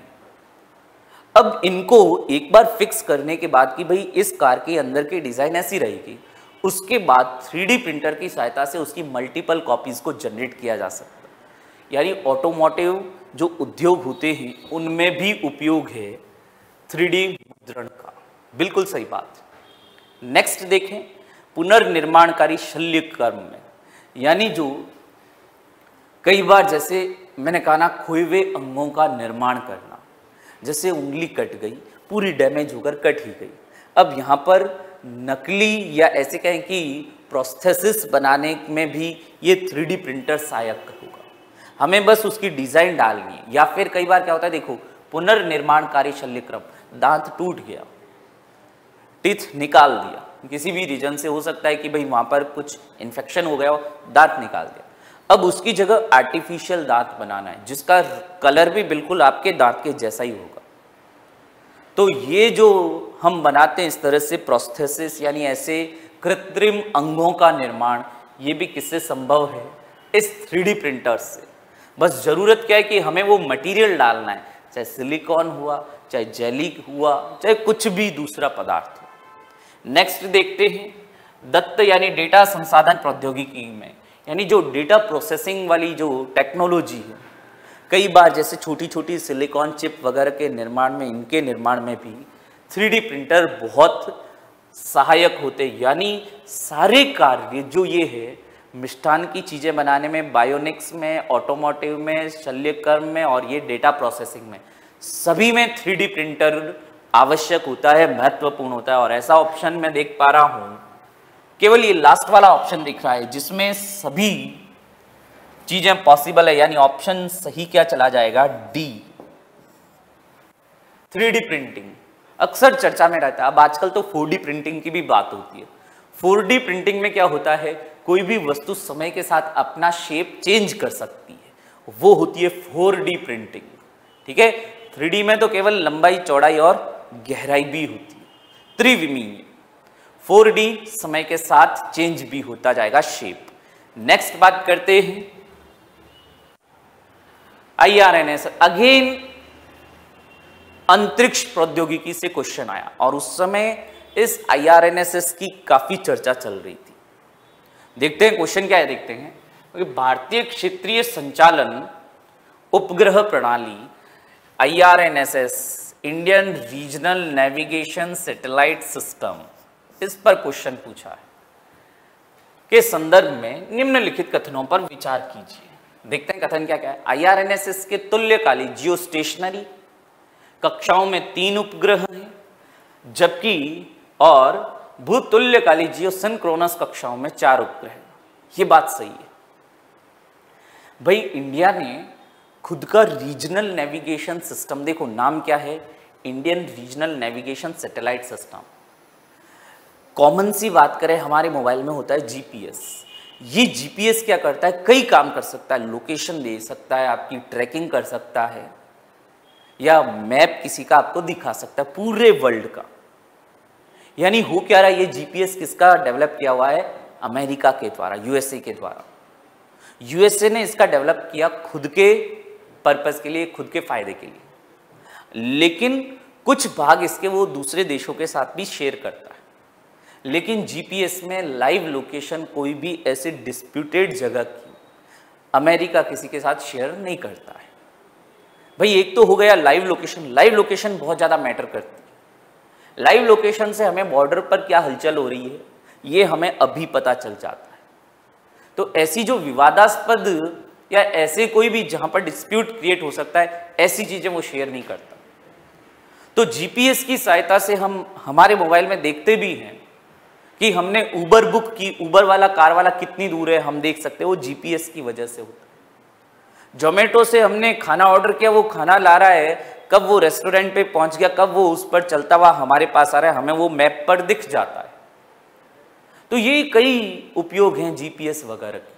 अब इनको एक बार फिक्स करने के बाद कि भाई इस कार के अंदर की डिज़ाइन ऐसी रहेगी, उसके बाद थ्री डी प्रिंटर की सहायता से उसकी मल्टीपल कॉपीज़ को जनरेट किया जा सकता है। यानी ऑटोमोटिव जो उद्योग होते हैं उनमें भी उपयोग है थ्री डी मुद्रण का। बिल्कुल सही बात। नेक्स्ट देखें पुनर्निर्माणकारी शल्य कर्म में, यानी जो कई बार जैसे मैंने कहा ना खोए हुए अंगों का निर्माण करना, जैसे उंगली कट गई, पूरी डैमेज होकर कट ही गई। अब यहाँ पर नकली या ऐसे कहें कि प्रोस्थेसिस बनाने में भी ये थ्री डी प्रिंटर सहायक होगा। हमें बस उसकी डिज़ाइन डालनी है। या फिर कई बार क्या होता है, देखो पुनर्निर्माणकारी शल्यक्रम, दांत टूट गया, टीथ निकाल दिया, किसी भी रीजन से हो सकता है कि भाई वहाँ पर कुछ इन्फेक्शन हो गया हो, दांत निकाल दिया। अब उसकी जगह आर्टिफिशियल दांत बनाना है जिसका कलर भी बिल्कुल आपके दांत के जैसा ही होगा। तो ये जो हम बनाते हैं इस तरह से प्रोस्थेसिस यानी ऐसे कृत्रिम अंगों का निर्माण, ये भी किससे संभव है? इस थ्री डी प्रिंटर से। बस ज़रूरत क्या है कि हमें वो मटेरियल डालना है, चाहे सिलिकॉन हुआ, चाहे जेली हुआ, चाहे कुछ भी दूसरा पदार्थ हो। नेक्स्ट देखते हैं दत्त यानी डेटा संसाधन प्रौद्योगिकी में, यानी जो डेटा प्रोसेसिंग वाली जो टेक्नोलॉजी है, कई बार जैसे छोटी छोटी सिलिकॉन चिप वगैरह के निर्माण में, इनके निर्माण में भी थ्री डी प्रिंटर बहुत सहायक होते। यानी सारे कार्य जो ये है मिष्ठान की चीज़ें बनाने में, बायोनिक्स में, ऑटोमोटिव में, शल्यकर्म में और ये डेटा प्रोसेसिंग में, सभी में थ्री डी प्रिंटर आवश्यक होता है, महत्वपूर्ण होता है। और ऐसा ऑप्शन मैं देख पा रहा हूँ, केवल ये लास्ट वाला ऑप्शन दिख रहा है जिसमें सभी चीजें पॉसिबल है। यानी ऑप्शन सही क्या चला जाएगा? D, three D printing. अक्सर चर्चा में रहता है। अब आजकल तो फोर डी प्रिंटिंग की भी बात होती है। फोर डी प्रिंटिंग में क्या होता है, कोई भी वस्तु समय के साथ अपना शेप चेंज कर सकती है, वो होती है फोर डी प्रिंटिंग। ठीक है, थ्री डी में तो केवल लंबाई, चौड़ाई और गहराई भी होती है, त्रिविमीय। फोर डी समय के साथ चेंज भी होता जाएगा शेप। नेक्स्ट बात करते हैं I R N S. Again अंतरिक्ष प्रौद्योगिकी से क्वेश्चन आया और उस समय इस I R N S S की काफी चर्चा चल रही थी। देखते हैं क्वेश्चन क्या है, देखते हैं। भारतीय क्षेत्रीय संचालन उपग्रह प्रणाली I R N S S, Indian regional navigation satellite system, इस पर क्वेश्चन पूछा है के संदर्भ में निम्नलिखित कथनों पर विचार कीजिए। देखते हैं कथन क्या क्या है। I R N S S के तुल्यकाली जियो स्टेशनरी कक्षाओं में तीन उपग्रह हैं, जबकि और भूतुल्यकाली जियो सिंक्रोनस कक्षाओं में चार उपग्रह। ये बात सही है भाई। इंडिया ने खुद का रीजनल नेविगेशन सिस्टम, देखो नाम क्या है, Indian regional navigation satellite system. Common सी बात करें, हमारे मोबाइल में होता है जी पी एस। ये जी पी एस क्या करता है, कई काम कर सकता है, लोकेशन दे सकता है, आपकी ट्रैकिंग कर सकता है, या मैप किसी का आपको दिखा सकता है पूरे वर्ल्ड का। यानी हो क्या रहा है, ये जी पी एस किसका डेवलप किया हुआ है, अमेरिका के द्वारा, यू एस ए के द्वारा। यू एस ए ने इसका डेवलप किया खुद के पर्पस के लिए, खुद के फायदे के लिए, लेकिन कुछ भाग इसके वो दूसरे देशों के साथ भी शेयर करता है। लेकिन जी पी एस में लाइव लोकेशन कोई भी ऐसे डिस्प्यूटेड जगह की अमेरिका किसी के साथ शेयर नहीं करता है। भाई एक तो हो गया लाइव लोकेशन। लाइव लोकेशन बहुत ज़्यादा मैटर करती है। लाइव लोकेशन से हमें बॉर्डर पर क्या हलचल हो रही है ये हमें अभी पता चल जाता है। तो ऐसी जो विवादास्पद या ऐसे कोई भी जहां पर डिस्प्यूट क्रिएट हो सकता है, ऐसी चीजें वो शेयर नहीं करता। तो जीपीएस की सहायता से हम हमारे मोबाइल में देखते भी हैं कि हमने उबर बुक की, उबर वाला कार वाला कितनी दूर है हम देख सकते हैं, वो जीपीएस की वजह से होता है। जोमेटो से हमने खाना ऑर्डर किया, वो खाना ला रहा है, कब वो रेस्टोरेंट पे पहुंच गया, कब वो उस पर चलता हुआ हमारे पास आ रहा है, हमें वो मैप पर दिख जाता है। तो ये कई उपयोग हैं जीपीएस वगैरह के।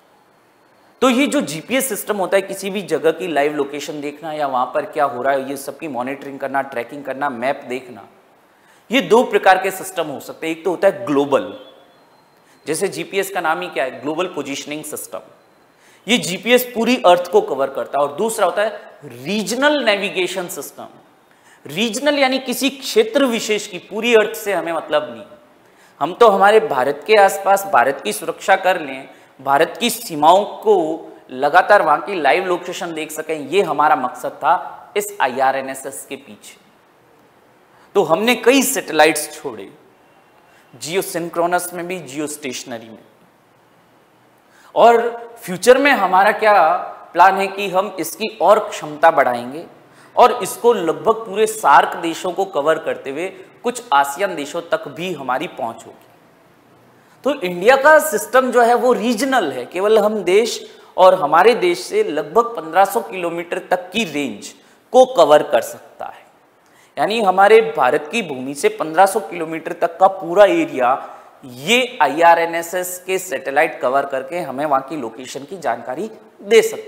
तो ये जो जीपीएस सिस्टम होता है, किसी भी जगह की लाइव लोकेशन देखना या वहां पर क्या हो रहा है ये सबकी मॉनिटरिंग करना, ट्रैकिंग करना, मैप देखना, ये दो प्रकार के सिस्टम हो सकते हैं। एक तो होता है ग्लोबल, जैसे जीपीएस का नाम ही क्या है, ग्लोबल पोजीशनिंग सिस्टम, ये जीपीएस पूरी अर्थ को कवर करता है। और दूसरा होता है रीजनल नेविगेशन सिस्टम। रीजनल यानी किसी क्षेत्र विशेष की, पूरी अर्थ से हमें मतलब नहीं, हम तो हमारे भारत के आसपास भारत की सुरक्षा कर लें, भारत की सीमाओं को लगातार वहां की लाइव लोकेशन देख सकें, ये हमारा मकसद था इस आईआरएनएसएस के पीछे। तो हमने कई सैटेलाइट्स छोड़े, जियो सिंक्रोनस में भी, जियो स्टेशनरी में। और फ्यूचर में हमारा क्या प्लान है कि हम इसकी और क्षमता बढ़ाएंगे और इसको लगभग पूरे सार्क देशों को कवर करते हुए कुछ आसियान देशों तक भी हमारी पहुंच होगी। तो इंडिया का सिस्टम जो है वो रीजनल है, केवल हम देश और हमारे देश से लगभग पंद्रह सौ किलोमीटर तक की रेंज को कवर कर सकता है। यानी हमारे भारत की भूमि से पंद्रह सौ किलोमीटर तक का पूरा एरिया ये आईआरएनएसएस के सैटेलाइट कवर करके हमें वहां की लोकेशन की जानकारी दे सकते।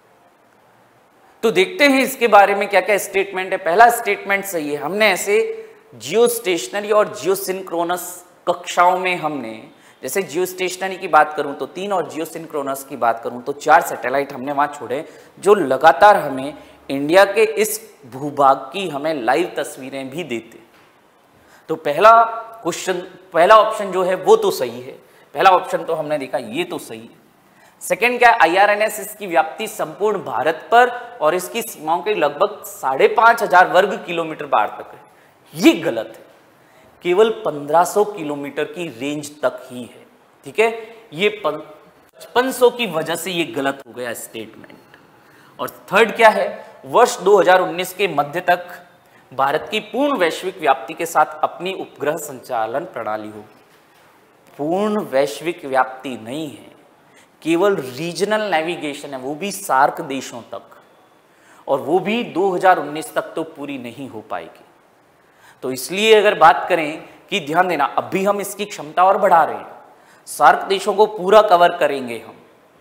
तो देखते हैं इसके बारे में क्या क्या स्टेटमेंट है। पहला स्टेटमेंट सही है, हमने ऐसे जियो स्टेशनरी और जियो सिंक्रोनस कक्षाओं में हमने, जैसे जियो स्टेशनरी की बात करूं तो तीन और जियो सिंक्रोनस की बात करूं तो चार सैटेलाइट हमने वहां छोड़े, जो लगातार हमें इंडिया के इस भूभाग की हमें लाइव तस्वीरें भी देते। तो पहला क्वेश्चन, पहला ऑप्शन जो है वो तो सही है, पहला ऑप्शन तो हमने देखा ये तो सही है। सेकंड क्या है, आईआरएनएसएस की व्याप्ति संपूर्ण भारत पर और इसकी सीमाओं के लगभग साढ़े पांच हजार वर्ग किलोमीटर बाहर तक है, ये गलत है, केवल पंद्रह सौ किलोमीटर की रेंज तक ही है। ठीक है, ये पचपन सौ की वजह से ये गलत हो गया स्टेटमेंट। और थर्ड क्या है, वर्ष दो हज़ार उन्नीस के मध्य तक भारत की पूर्ण वैश्विक व्याप्ति के साथ अपनी उपग्रह संचालन प्रणाली होगी। पूर्ण वैश्विक व्याप्ति नहीं है, केवल रीजनल नेविगेशन है, वो भी सार्क देशों तक, और वो भी दो हज़ार उन्नीस तक तो पूरी नहीं हो पाएगी। तो इसलिए अगर बात करें कि ध्यान देना, अभी हम इसकी क्षमता और बढ़ा रहे हैं, सार्क देशों को पूरा कवर करेंगे हम।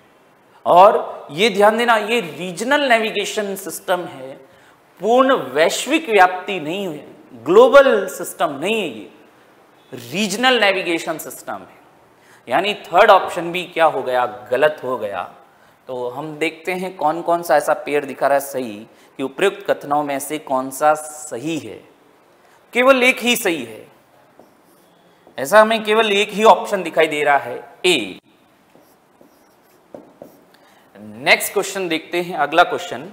और ये ध्यान देना, ये रीजनल नेविगेशन सिस्टम है, पूर्ण वैश्विक व्याप्ति नहीं है, ग्लोबल सिस्टम नहीं है, ये रीजनल नेविगेशन सिस्टम है। यानी थर्ड ऑप्शन भी क्या हो गया, गलत हो गया। तो हम देखते हैं कौन कौन सा ऐसा पेयर दिखा रहा है सही, कि उपयुक्त कथनों में से कौन सा सही है। केवल एक ही सही है, ऐसा हमें केवल एक ही ऑप्शन दिखाई दे रहा है, ए। नेक्स्ट क्वेश्चन देखते हैं, अगला क्वेश्चन,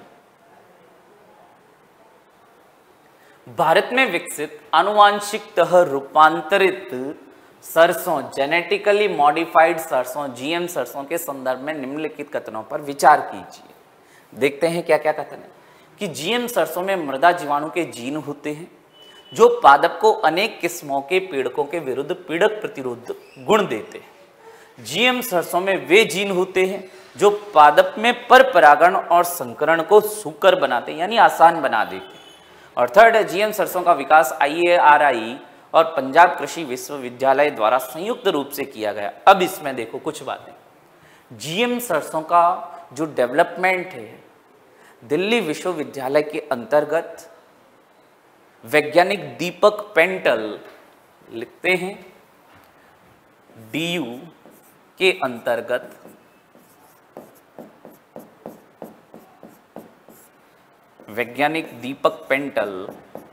भारत में विकसित आनुवांशिकतः रूपांतरित सरसों, जेनेटिकली मॉडिफाइड सरसों, जीएम सरसों के संदर्भ में निम्नलिखित कथनों पर विचार कीजिए। देखते हैं क्या क्या कथन है। कि जीएम सरसों में मृदा जीवाणु के जीन होते हैं जो पादप को अनेक किस्मों के पीड़कों के विरुद्ध पीड़क प्रतिरोध गुण देते हैं। जीएम सरसों में वे जीन होते हैं जो पादप में पर परागण और संकरण को सुकर बनाते हैं, यानी आसान बना देते हैं। और थर्ड है, जीएम सरसों का विकास आईएआरआई और पंजाब कृषि विश्वविद्यालय द्वारा संयुक्त रूप से किया गया। अब इसमें देखो कुछ बातें, जीएम सरसों का जो डेवलपमेंट है दिल्ली विश्वविद्यालय के अंतर्गत वैज्ञानिक दीपक पेंटल लिखते हैं, डीयू के अंतर्गत वैज्ञानिक दीपक पेंटल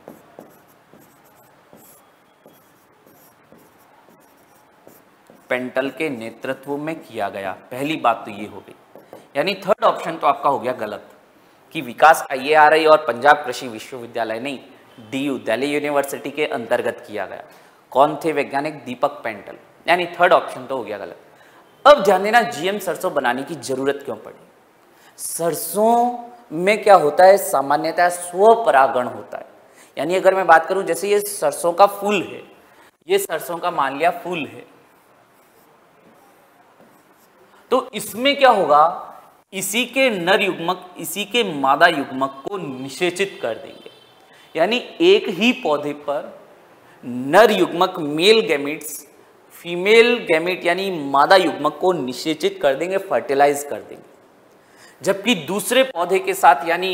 पेंटल के नेतृत्व में किया गया। पहली बात तो ये हो गई, यानी थर्ड ऑप्शन तो आपका हो गया गलत, कि विकास आईएआरआई और पंजाब कृषि विश्वविद्यालय नहीं, डीयू दिल्ली यूनिवर्सिटी के अंतर्गत किया गया। कौन थे वैज्ञानिक? दीपक पेंटल, यानी थर्ड ऑप्शन तो हो गया गलत। अब ध्यान देना, जीएम सरसों बनाने की जरूरत क्यों पड़ी? सरसों में क्या होता है, सामान्यतः स्वपरागण होता है। यानी अगर मैं बात करूं, जैसे ये सरसों का फूल है, ये सरसों का मान लिया फूल है, तो इसमें क्या होगा, इसी के नर युग्मक इसी के मादा युग्मक को निषेचित कर देंगे। यानी एक ही पौधे पर नर युग्मक मेल गैमेट्स फीमेल गैमेट यानी मादा युग्मक को निषेचित कर देंगे, फर्टिलाइज कर देंगे। जबकि दूसरे पौधे के साथ यानी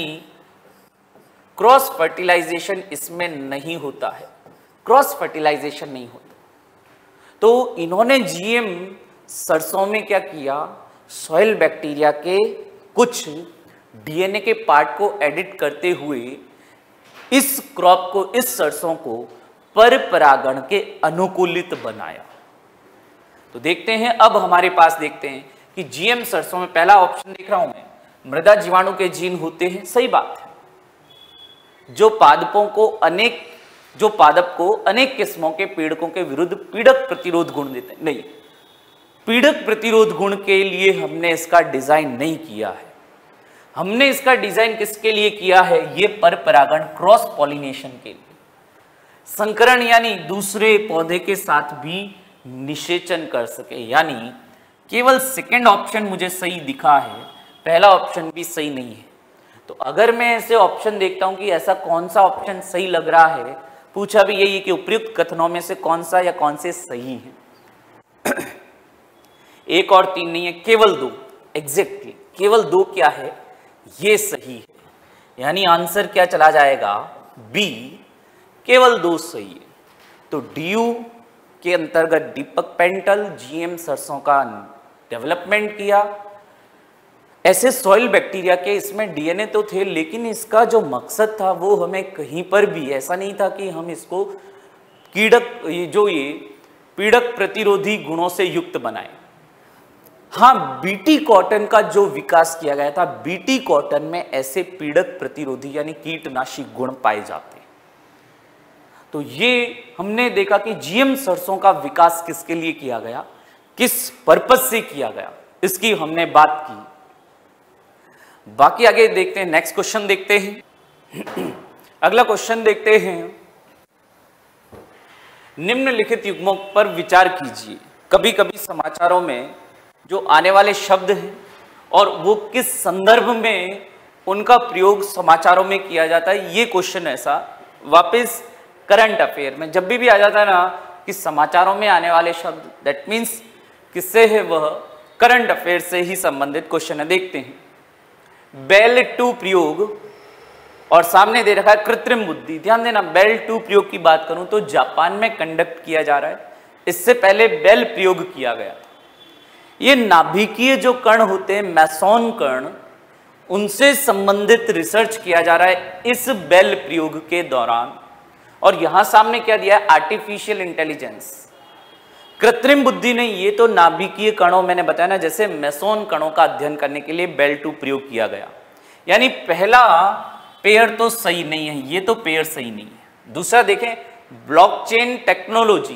क्रॉस फर्टिलाइजेशन इसमें नहीं होता है, क्रॉस फर्टिलाइजेशन नहीं होता। तो इन्होंने जीएम सरसों में क्या किया, सॉइल बैक्टीरिया के कुछ डीएनए के पार्ट को एडिट करते हुए इस क्रॉप को, इस सरसों को पर परागण के अनुकूलित बनाया। तो देखते हैं, अब हमारे पास देखते हैं कि जीएम सरसों में पहला ऑप्शन देख रहा हूं मैं, मृदा जीवाणु के जीन होते हैं, सही बात है, जो पादपों को अनेक जो पादप को अनेक किस्मों के पीड़कों के विरुद्ध पीड़क प्रतिरोध गुण देते हैं। नहीं, पीड़क प्रतिरोध गुण के लिए हमने इसका डिजाइन नहीं किया है, हमने इसका डिजाइन किसके लिए किया है, ये पर परागण क्रॉस पॉलिनेशन के लिए, संकरण यानी दूसरे पौधे के साथ भी निषेचन कर सके। यानी केवल सेकंड ऑप्शन मुझे सही दिखा है, पहला ऑप्शन भी सही नहीं है। तो अगर मैं ऐसे ऑप्शन देखता हूं कि ऐसा कौन सा ऑप्शन सही लग रहा है, पूछा भी यही कि उपयुक्त कथनों में से कौन सा या कौन से सही है। एक और तीन नहीं है, केवल दो, एग्जैक्टली केवल दो क्या है, ये सही है। यानी आंसर क्या चला जाएगा, बी, केवल दो सही है। तो डीयू के अंतर्गत दीपक पेंटल जीएम सरसों का डेवलपमेंट किया। ऐसे सॉइल बैक्टीरिया के इसमें डीएनए तो थे, लेकिन इसका जो मकसद था वो हमें कहीं पर भी ऐसा नहीं था कि हम इसको कीड़क ये जो ये पीड़क प्रतिरोधी गुणों से युक्त बनाए। हाँ, बीटी कॉटन का जो विकास किया गया था, बीटी कॉटन में ऐसे पीड़क प्रतिरोधी यानी कीटनाशी गुण पाए जाते हैं। तो ये हमने देखा कि जीएम सरसों का विकास किसके लिए किया गया, किस पर्पस से किया गया, इसकी हमने बात की। बाकी आगे देखते हैं, नेक्स्ट क्वेश्चन देखते हैं। अगला क्वेश्चन देखते हैं, निम्नलिखित युग्मों पर विचार कीजिए। कभी कभी समाचारों में जो आने वाले शब्द हैं और वो किस संदर्भ में उनका प्रयोग समाचारों में किया जाता है, ये क्वेश्चन ऐसा वापस करंट अफेयर में जब भी भी आ जाता है ना कि समाचारों में आने वाले शब्द, दैट मीन्स किससे है, वह करंट अफेयर से ही संबंधित क्वेश्चन है। देखते हैं, बेल टू प्रयोग और सामने दे रखा है कृत्रिम बुद्धि। ध्यान देना, बेल टू प्रयोग की बात करूं तो जापान में कंडक्ट किया जा रहा है, इससे पहले बेल प्रयोग किया गया। ये नाभिकीय जो कण होते हैं, मैसोन कण, उनसे संबंधित रिसर्च किया जा रहा है इस बेल प्रयोग के दौरान। और यहां सामने क्या दिया है, आर्टिफिशियल इंटेलिजेंस, कृत्रिम बुद्धि नहीं, ये तो नाभिकीय कणों, मैंने बताया ना, जैसे मैसोन कणों का अध्ययन करने के लिए बेल टू प्रयोग किया गया। यानी पहला पेयर तो सही नहीं है, ये तो पेयर सही नहीं है। दूसरा देखें, ब्लॉकचेन टेक्नोलॉजी।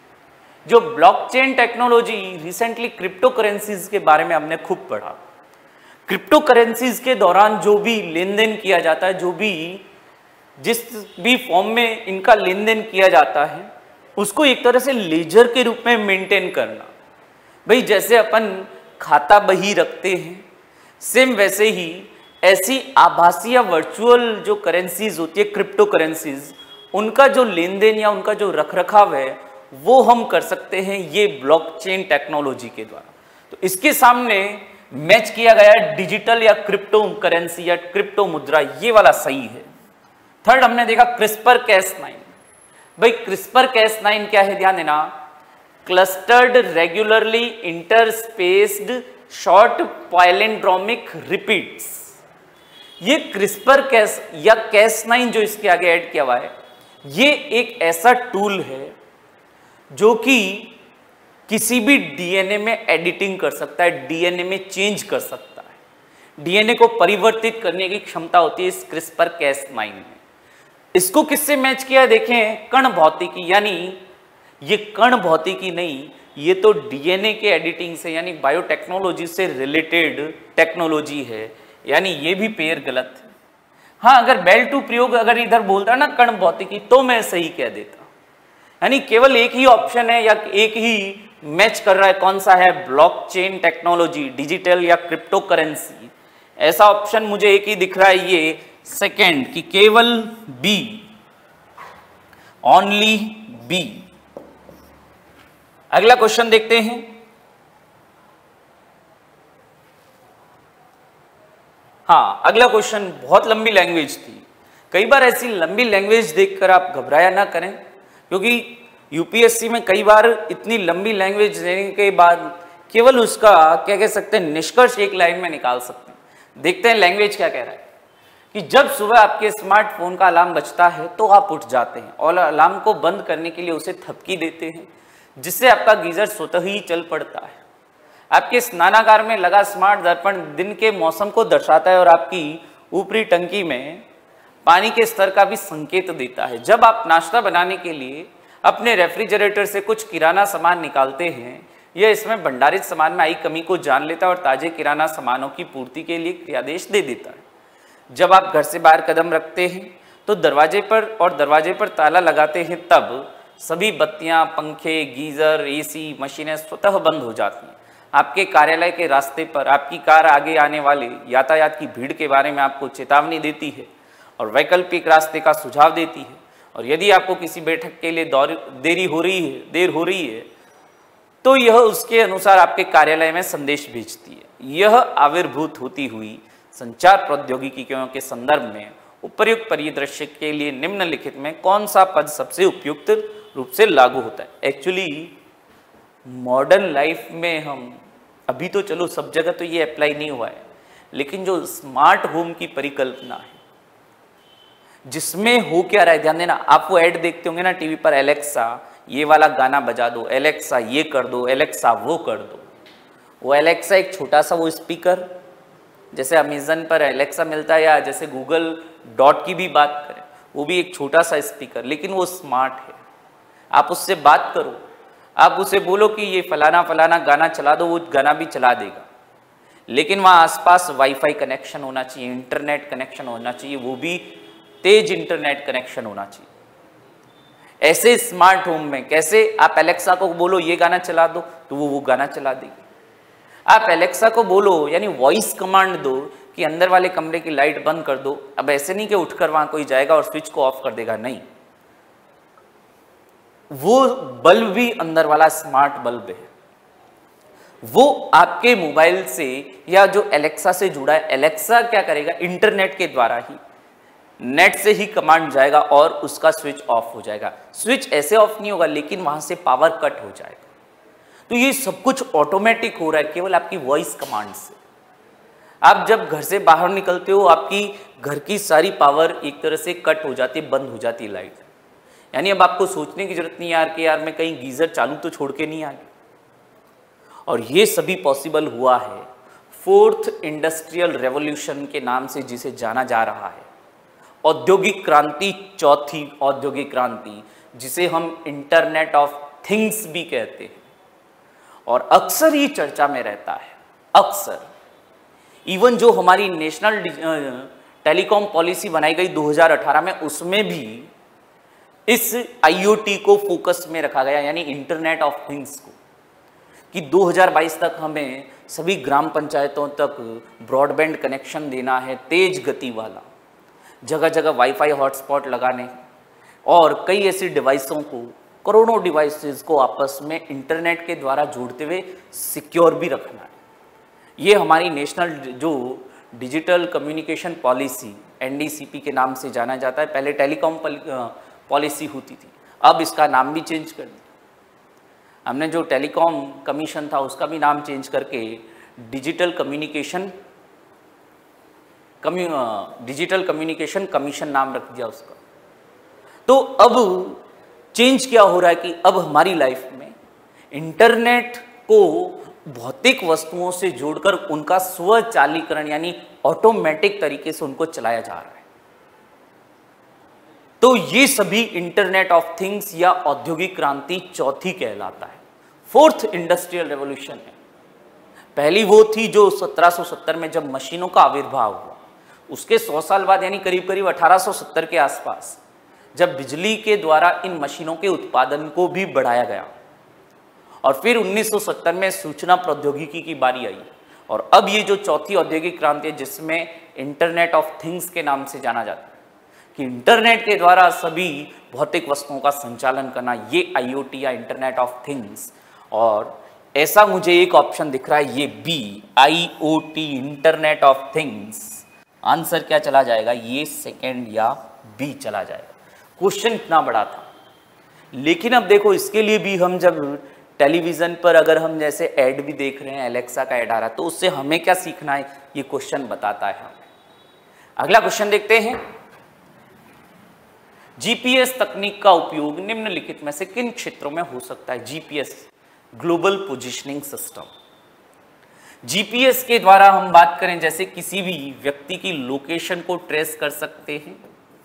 जो blockchain technology, recently cryptocurrencies के बारे में हमने खूब पढ़ा। क्रिप्टो करेंसीज के दौरान जो भी लेन देन किया जाता है, जो भी जिस भी फॉर्म में इनका लेन देन किया जाता है, उसको एक तरह से लेजर के रूप में मेंटेन करना। भाई जैसे अपन खाता बही रखते हैं, सेम वैसे ही ऐसी आभासी या वर्चुअल जो करेंसीज होती है, क्रिप्टो करेंसीज, उनका जो लेन देन या उनका जो रखरखाव है वो हम कर सकते हैं ये ब्लॉकचेन टेक्नोलॉजी के द्वारा। तो इसके सामने मैच किया गया डिजिटल या क्रिप्टो करेंसी या क्रिप्टो मुद्रा, ये वाला सही है। थर्ड हमने देखा क्रिस्पर कैस नाइन। भाई क्रिस्पर कैस नाइन क्या है, ध्यान देना, clustered regularly interspaced short palindromic repeats. ये क्रिस्पर कैस या कैस नाइन जो इसके आगे ऐड किया हुआ है, ये एक ऐसा टूल है जो कि किसी भी डीएनए में एडिटिंग कर सकता है, डीएनए में चेंज कर सकता है, डीएनए को परिवर्तित करने की क्षमता होती है इस क्रिस्पर कैस नाइन में। इसको किससे मैच किया, देखें, कण भौतिकी, यानी ये कण भौतिकी नहीं, ये तो डीएनए के एडिटिंग से यानी बायोटेक्नोलॉजी से रिलेटेड टेक्नोलॉजी है। यानी ये भी पेयर गलत है। हाँ, अगर बेल टू प्रयोग अगर इधर बोलता ना कण भौतिकी तो मैं सही कह देता, यानी केवल एक ही ऑप्शन है या एक ही मैच कर रहा है, कौन सा है, ब्लॉकचेन टेक्नोलॉजी, डिजिटल या क्रिप्टो करेंसी। ऐसा ऑप्शन मुझे एक ही दिख रहा है, ये सेकंड, कि केवल बी, ओनली बी। अगला क्वेश्चन देखते हैं। हाँ, अगला क्वेश्चन बहुत लंबी लैंग्वेज थी। कई बार ऐसी लंबी लैंग्वेज देखकर आप घबराया ना करें, क्योंकि यूपीएससी में कई बार इतनी लंबी लैंग्वेज देने के बाद केवल उसका क्या कह सकते हैं निष्कर्ष एक लाइन में निकाल सकते हैं। देखते हैं लैंग्वेज क्या कह रहा है कि जब सुबह आपके स्मार्टफोन का अलार्म बजता है तो आप उठ जाते हैं और अलार्म को बंद करने के लिए उसे थपकी देते हैं, जिससे आपका गीजर स्वतः ही चल पड़ता है। आपके स्नानागार में लगा स्मार्ट दर्पण दिन के मौसम को दर्शाता है और आपकी ऊपरी टंकी में पानी के स्तर का भी संकेत देता है। जब आप नाश्ता बनाने के लिए अपने रेफ्रिजरेटर से कुछ किराना सामान निकालते हैं, यह इसमें भंडारित सामान में आई कमी को जान लेता है और ताजे किराना सामानों की पूर्ति के लिए क्रियादेश दे देता है। जब आप घर से बाहर कदम रखते हैं तो दरवाजे पर और दरवाजे पर ताला लगाते हैं, तब सभी बत्तियां, पंखे, गीजर, एसी, मशीनें स्वतः बंद हो जाती हैं। आपके कार्यालय के रास्ते पर आपकी कार आगे आने वाले यातायात की भीड़ के बारे में आपको चेतावनी देती है और वैकल्पिक रास्ते का सुझाव देती है। और यदि आपको किसी बैठक के लिए देरी हो रही है देर हो रही है तो यह उसके अनुसार आपके कार्यालय में संदेश भेजती है। यह आविर्भूत होती हुई संचार प्रौद्योगिकियों के संदर्भ में उपर्युक्त परिदृश्य के लिए निम्नलिखित में कौन सा पद सबसे उपयुक्त रूप से लागू होता है। एक्चुअली मॉडर्न लाइफ में हम अभी तो चलो सब जगह तो ये अप्लाई नहीं हुआ है, लेकिन जो स्मार्ट होम की परिकल्पना है जिसमें हो क्या रहा है, ध्यान देना। आप वो ऐड देखते होंगे ना टीवी पर, एलेक्सा ये वाला गाना बजा दो, एलेक्सा ये कर दो, एलेक्सा वो कर दो। वो एलेक्सा एक छोटा सा वो स्पीकर, जैसे अमेजन पर एलेक्सा मिलता है या जैसे गूगल डॉट की भी बात करें, वो भी एक छोटा सा स्पीकर, लेकिन वो स्मार्ट है। आप उससे बात करो, आप उसे बोलो कि ये फलाना फलाना गाना चला दो, वो गाना भी चला देगा। लेकिन वहाँ आसपास वाईफाई कनेक्शन होना चाहिए, इंटरनेट कनेक्शन होना चाहिए, वो भी तेज इंटरनेट कनेक्शन होना चाहिए। ऐसे स्मार्ट होम में कैसे आप एलेक्सा को बोलो ये गाना चला दो तो वो वो गाना चला देगी। आप एलेक्सा को बोलो यानी वॉइस कमांड दो कि अंदर वाले कमरे की लाइट बंद कर दो। अब ऐसे नहीं कि उठकर वहां कोई जाएगा और स्विच को ऑफ कर देगा, नहीं, वो बल्ब भी अंदर वाला स्मार्ट बल्ब है। वो आपके मोबाइल से या जो एलेक्सा से जुड़ा है, एलेक्सा क्या करेगा, इंटरनेट के द्वारा ही, नेट से ही कमांड जाएगा और उसका स्विच ऑफ हो जाएगा। स्विच ऐसे ऑफ नहीं होगा लेकिन वहां से पावर कट हो जाएगा। तो ये सब कुछ ऑटोमेटिक हो रहा है केवल आपकी वॉइस कमांड से। आप जब घर से बाहर निकलते हो आपकी घर की सारी पावर एक तरह से कट हो जाती है, बंद हो जाती है लाइट। यानी अब आपको सोचने की जरूरत नहीं यार कि यार मैं कहीं गीजर चालू तो छोड़ के नहीं आ गया। और ये सभी पॉसिबल हुआ है फोर्थ इंडस्ट्रियल रेवोल्यूशन के नाम से जिसे जाना जा रहा है, औद्योगिक क्रांति, चौथी औद्योगिक क्रांति, जिसे हम इंटरनेट ऑफ थिंग्स भी कहते हैं। और अक्सर ही चर्चा में रहता है, अक्सर इवन जो हमारी नेशनल टेलीकॉम पॉलिसी बनाई गई दो हज़ार अठारह में, उसमें भी इस आईओटी को फोकस में रखा गया, यानी इंटरनेट ऑफ थिंग्स को, कि दो हज़ार बाईस तक हमें सभी ग्राम पंचायतों तक ब्रॉडबैंड कनेक्शन देना है, तेज गति वाला, जगह जगह वाईफाई हॉटस्पॉट लगाने और कई ऐसी डिवाइसों को, करोड़ों डिवाइसेस को आपस में इंटरनेट के द्वारा जोड़ते हुए सिक्योर भी रखना है। ये हमारी नेशनल जो डिजिटल कम्युनिकेशन पॉलिसी एनडीसीपी के नाम से जाना जाता है। पहले टेलीकॉम पॉलिसी होती थी, अब इसका नाम भी चेंज कर दिया हमने। जो टेलीकॉम कमीशन था उसका भी नाम चेंज करके डिजिटल कम्युनिकेशन कम्यू डिजिटल कम्युनिकेशन कमीशन नाम रख दिया उसका। तो अब चेंज क्या हो रहा है कि अब हमारी लाइफ में इंटरनेट को भौतिक वस्तुओं से जोड़कर उनका स्वचालीकरण यानी ऑटोमेटिक तरीके से उनको चलाया जा रहा है। तो ये सभी इंटरनेट ऑफ थिंग्स या औद्योगिक क्रांति चौथी कहलाता है, फोर्थ इंडस्ट्रियल रेवोल्यूशन है। पहली वो थी जो सत्रह सौ सत्तर में जब मशीनों का आविर्भाव हुआ, उसके सौ साल बाद यानी करीब करीब अठारह सौ सत्तर के आसपास जब बिजली के द्वारा इन मशीनों के उत्पादन को भी बढ़ाया गया, और फिर उन्नीस सौ सत्तर में सूचना प्रौद्योगिकी की बारी आई, और अब ये जो चौथी औद्योगिक क्रांति है जिसमें इंटरनेट ऑफ थिंग्स के नाम से जाना जाता है, कि इंटरनेट के द्वारा सभी भौतिक वस्तुओं का संचालन करना, ये आईओटी या इंटरनेट ऑफ थिंग्स। और ऐसा मुझे एक ऑप्शन दिख रहा है, ये B, IoT, internet of things. Answer क्या चला जाएगा? ये सेकंड या बी चला जाएगा। क्वेश्चन इतना बड़ा था, लेकिन अब देखो इसके लिए भी हम जब टेलीविजन पर अगर हम जैसे ऐड भी देख रहे हैं, एलेक्सा का ऐड आ रहा है, तो उससे हमें क्या सीखना है, ये क्वेश्चन बताता है हमें। अगला क्वेश्चन देखते हैं, जीपीएस तकनीक का उपयोग निम्नलिखित में से किन क्षेत्रों में हो सकता है? GPS, global positioning system. GPS के द्वारा हम बात करें, जैसे किसी भी व्यक्ति की लोकेशन को ट्रेस कर सकते हैं,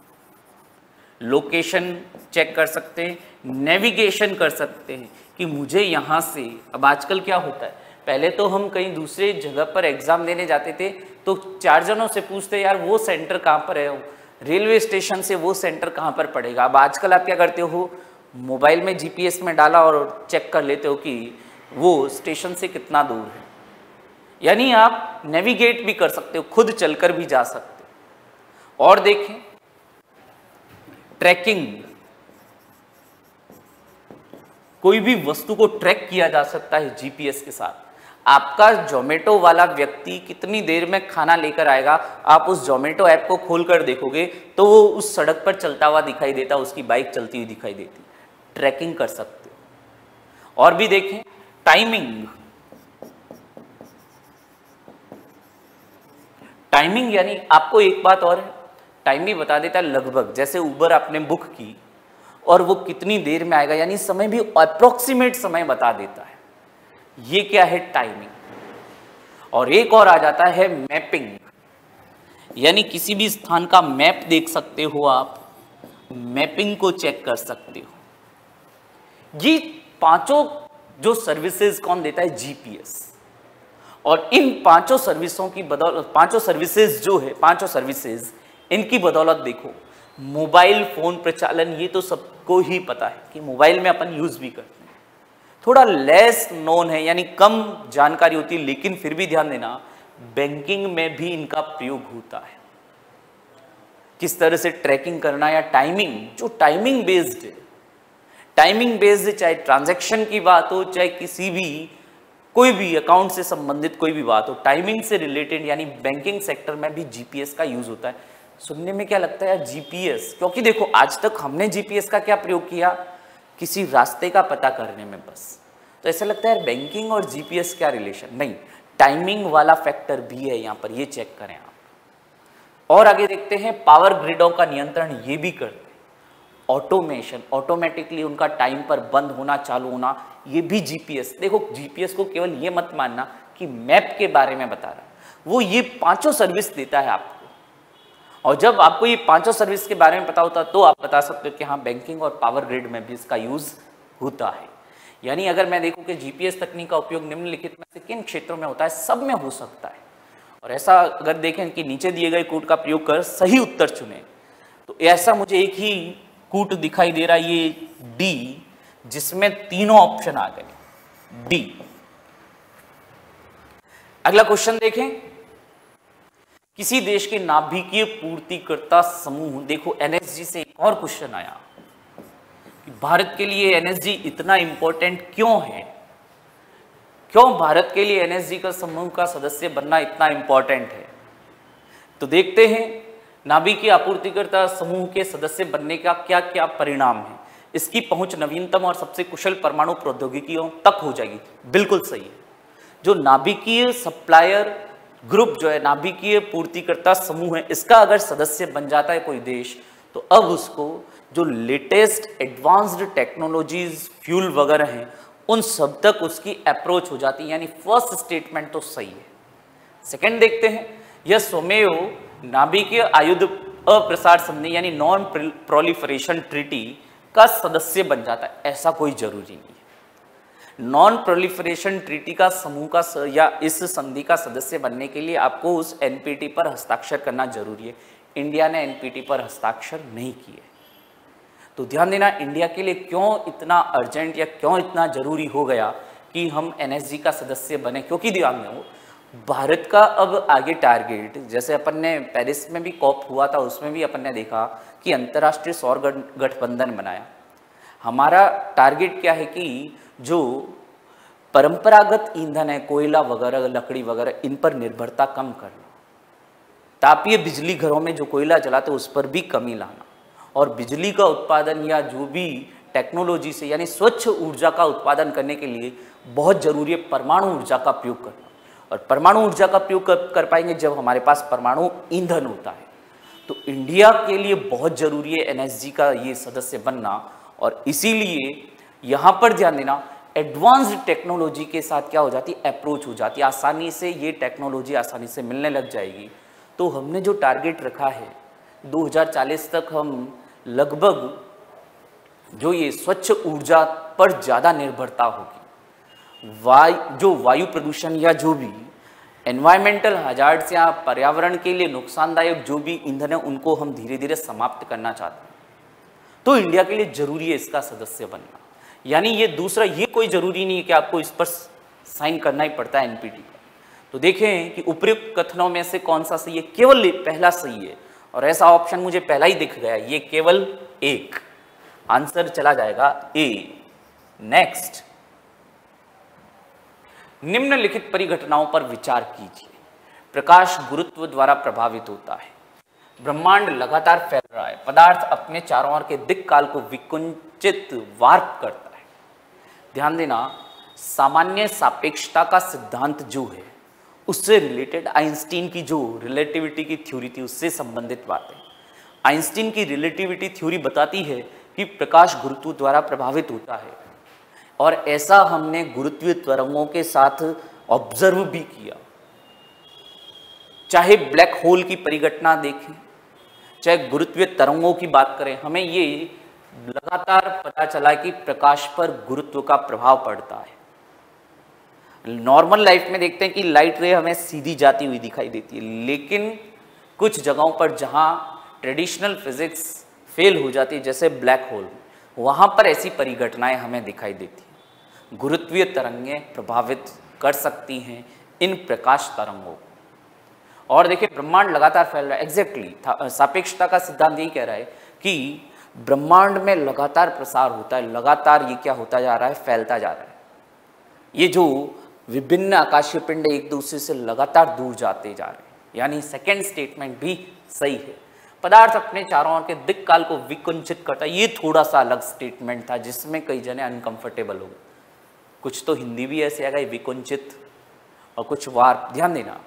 लोकेशन चेक कर सकते हैं, नेविगेशन कर सकते हैं कि मुझे यहाँ से, अब आजकल क्या होता है, पहले तो हम कहीं दूसरे जगह पर एग्जाम देने जाते थे तो चार जनों से पूछते यार वो सेंटर कहाँ पर है, रेलवे स्टेशन से वो सेंटर कहाँ पर पड़ेगा। अब आजकल आप क्या करते हो, मोबाइल में जीपीएस में डाला और चेक कर लेते हो कि वो स्टेशन से कितना दूर है। यानी आप नेविगेट भी कर सकते हो, खुद चलकर भी जा सकते हो। और देखें, ट्रैकिंग, कोई भी वस्तु को ट्रैक किया जा सकता है जीपीएस के साथ। आपका जोमेटो वाला व्यक्ति कितनी देर में खाना लेकर आएगा, आप उस जोमेटो ऐप को खोलकर देखोगे तो वो उस सड़क पर चलता हुआ दिखाई देता, उसकी बाइक चलती हुई दिखाई देती। ट्रैकिंग कर सकते हो। और भी देखें, टाइमिंग, टाइमिंग यानी आपको एक बात और है, टाइम भी बता देता है लगभग, जैसे उबर आपने बुक की और वो कितनी देर में आएगा, यानी समय भी अप्रोक्सीमेट समय बता देता है। ये क्या है? टाइमिंग। और एक और आ जाता है मैपिंग, यानी किसी भी स्थान का मैप देख सकते हो आप, मैपिंग को चेक कर सकते हो। ये पांचों जो सर्विसेज कौन देता है? जीपीएस। और इन पांचों सर्विसों की बदौलत, पांचों सर्विसेज जो है, पांचों सर्विसेज, इनकी बदौलत देखो मोबाइल फोन प्रचालन, ये तो सबको ही पता है कि मोबाइल में अपन यूज भी करते हैं। थोड़ा लेस नोन है, यानी कम जानकारी होती है, लेकिन फिर भी ध्यान देना बैंकिंग में भी इनका प्रयोग होता है। किस तरह से ट्रैकिंग करना, या टाइमिंग, जो टाइमिंग बेस्ड है, टाइमिंग बेस्ड, चाहे ट्रांजैक्शन की बात हो, चाहे किसी भी कोई भी अकाउंट से संबंधित कोई भी बात हो, टाइमिंग से रिलेटेड, यानी बैंकिंग सेक्टर में भी जीपीएस का यूज होता है। सुनने में क्या लगता है यार जीपीएस, क्योंकि देखो आज तक हमने जीपीएस का क्या प्रयोग किया, किसी रास्ते का पता करने में बस। तो ऐसा लगता है बैंकिंग और जीपीएस क्या रिलेशन? नहीं, टाइमिंग वाला फैक्टर भी है यहाँ पर, ये चेक करें आप। और आगे देखते हैं, पावर ग्रिडों का नियंत्रण ये भी करते हैं। ऑटोमेशन, ऑटोमेटिकली उनका टाइम पर बंद होना चालू होना, ये भी जीपीएस। देखो जीपीएस को केवल ये मत मानना कि मैप के बारे में बता रहा है, वो ये पांचों सर्विस देता है आपको। और जब आपको ये पांचों सर्विस के बारे में पता होता है तो आप बता सकते हो कि हाँ बैंकिंग और पावर ग्रिड में भी इसका यूज होता है। यानी अगर मैं देखूं कि जीपीएस तकनीक का उपयोग निम्नलिखित में से किन क्षेत्रों में होता है, सब में हो सकता है। और ऐसा अगर देखें कि नीचे दिए गए कूट का प्रयोग कर सही उत्तर चुने, तो ऐसा मुझे एक ही कूट दिखाई दे रहा है, ये डी, जिसमें तीनों ऑप्शन आ गए, डी। अगला क्वेश्चन देखें, किसी देश के नाभिकीय पूर्तिकर्ता समूह, देखो एनएसजी से एक और क्वेश्चन आया कि भारत के लिए एनएसजी इतना इंपॉर्टेंट क्यों है, क्यों भारत के लिए एनएसजी का समूह का सदस्य बनना इतना इंपॉर्टेंट है। तो देखते हैं नाभिकीय आपूर्तिकर्ता समूह के सदस्य बनने का क्या क्या परिणाम है। इसकी पहुंच नवीनतम और सबसे कुशल परमाणु प्रौद्योगिकियों तक हो जाएगी, बिल्कुल सही है। जो नाभिकीय सप्लायर ग्रुप जो है, नाभिकीय पूर्तिकर्ता समूह है, इसका अगर सदस्य बन जाता है कोई देश, तो अब उसको जो लेटेस्ट एडवांस्ड टेक्नोलॉजीज, फ्यूल वगैरह हैं, उन सब तक उसकी अप्रोच हो जाती है। यानी फर्स्ट स्टेटमेंट तो सही है। सेकंड देखते हैं, यह स्वमेव नाभिकीय आयुध अप्रसार संधि यानी नॉन प्रोलिफरेशन ट्रीटी का सदस्य बन जाता है, ऐसा कोई जरूरी नहीं है। नॉन प्रोलिफरेशन ट्रीटी का समूह का स, या इस संधि का सदस्य बनने के लिए आपको उस एनपीटी पर हस्ताक्षर करना जरूरी है। इंडिया ने एनपीटी पर हस्ताक्षर नहीं किए। तो ध्यान देना, इंडिया के लिए क्यों इतना अर्जेंट या क्यों इतना जरूरी हो गया कि हम एनएसजी का सदस्य बने, क्योंकि ध्यान दो भारत का अब आगे टारगेट, जैसे अपन ने पेरिस में भी कॉप हुआ था उसमें भी अपन ने देखा कि अंतर्राष्ट्रीय सौर गठबंधन बनाया। हमारा टारगेट क्या है कि जो परंपरागत ईंधन है, कोयला वगैरह, लकड़ी वगैरह, इन पर निर्भरता कम करना, तापीय बिजली घरों में जो कोयला जलाते उस पर भी कमी लाना, और बिजली का उत्पादन या जो भी टेक्नोलॉजी से यानी स्वच्छ ऊर्जा का उत्पादन करने के लिए बहुत जरूरी है परमाणु ऊर्जा का प्रयोग करना। और परमाणु ऊर्जा का प्रयोग कर, कर पाएंगे जब हमारे पास परमाणु ईंधन होता है। तो इंडिया के लिए बहुत जरूरी है एनएसजी का ये सदस्य बनना, और इसीलिए यहाँ पर ध्यान देना, एडवांस्ड टेक्नोलॉजी के साथ क्या हो जाती है, अप्रोच हो जाती है, आसानी से ये टेक्नोलॉजी आसानी से मिलने लग जाएगी। तो हमने जो टारगेट रखा है दो हज़ार चालीस तक हम लगभग जो ये स्वच्छ ऊर्जा पर ज़्यादा निर्भरता होगी, वायु जो वायु प्रदूषण या जो भी एनवायरमेंटल हजार्ड्स या पर्यावरण के लिए नुकसानदायक जो भी ईंधन है उनको हम धीरे धीरे समाप्त करना चाहते हैं। तो इंडिया के लिए जरूरी है इसका सदस्य बनना। यानी ये दूसरा, ये कोई जरूरी नहीं है कि आपको इस पर साइन करना ही पड़ता है एनपीटी पर। तो देखें कि उपयुक्त कथनों में से कौन सा सही है, केवल पहला सही है, और ऐसा ऑप्शन मुझे पहला ही दिख गया, ये केवल एक, आंसर चला जाएगा ए। नेक्स्ट, निम्नलिखित परिघटनाओं पर विचार कीजिए। प्रकाश गुरुत्व द्वारा प्रभावित होता है, ब्रह्मांड लगातार फैल रहा है, पदार्थ अपने चारों ओर के दिक् काल को विकुंचित वार्प करता है। ध्यान देना, सामान्य सापेक्षता का सिद्धांत जो है उससे रिलेटेड आइंस्टीन की जो रिलेटिविटी की थ्योरी थी उससे संबंधित बात है। आइंस्टीन की रिलेटिविटी थ्योरी बताती है कि प्रकाश गुरुत्व द्वारा प्रभावित होता है, और ऐसा हमने गुरुत्वीय तरंगों के साथ ऑब्जर्व भी किया। चाहे ब्लैक होल की परिघटना देखें, चाहे गुरुत्वीय तरंगों की बात करें, हमें ये लगातार पता चला कि प्रकाश पर गुरुत्व का प्रभाव पड़ता है। नॉर्मल लाइफ में देखते हैं कि लाइट रे हमें सीधी जाती हुई दिखाई देती है, लेकिन कुछ जगहों पर जहां ट्रेडिशनल फिजिक्स फेल हो जाती है, जैसे ब्लैक होल, वहां पर ऐसी परिघटनाएं हमें दिखाई देती हैं। गुरुत्वीय तरंगें प्रभावित कर सकती हैं इन प्रकाश तरंगों को। और देखिए, ब्रह्मांड लगातार फैल रहा है, एग्जैक्टली सापेक्षता का सिद्धांत यही कह रहा है कि ब्रह्मांड में लगातार प्रसार होता है, लगातार ये क्या होता जा रहा है, फैलता जा रहा है। ये जो विभिन्न आकाशीय पिंड एक दूसरे से लगातार दूर जाते जा रहे हैं, यानी सेकेंड स्टेटमेंट भी सही है। पदार्थ अपने चारों ओर के दिक् काल को विकुंचित करता है, ये थोड़ा सा अलग स्टेटमेंट था जिसमें कई जने अनकंफर्टेबल हो गए। कुछ तो हिंदी भी ऐसे आ गई, विकुंचित, और कुछ वार्प। ध्यान देना,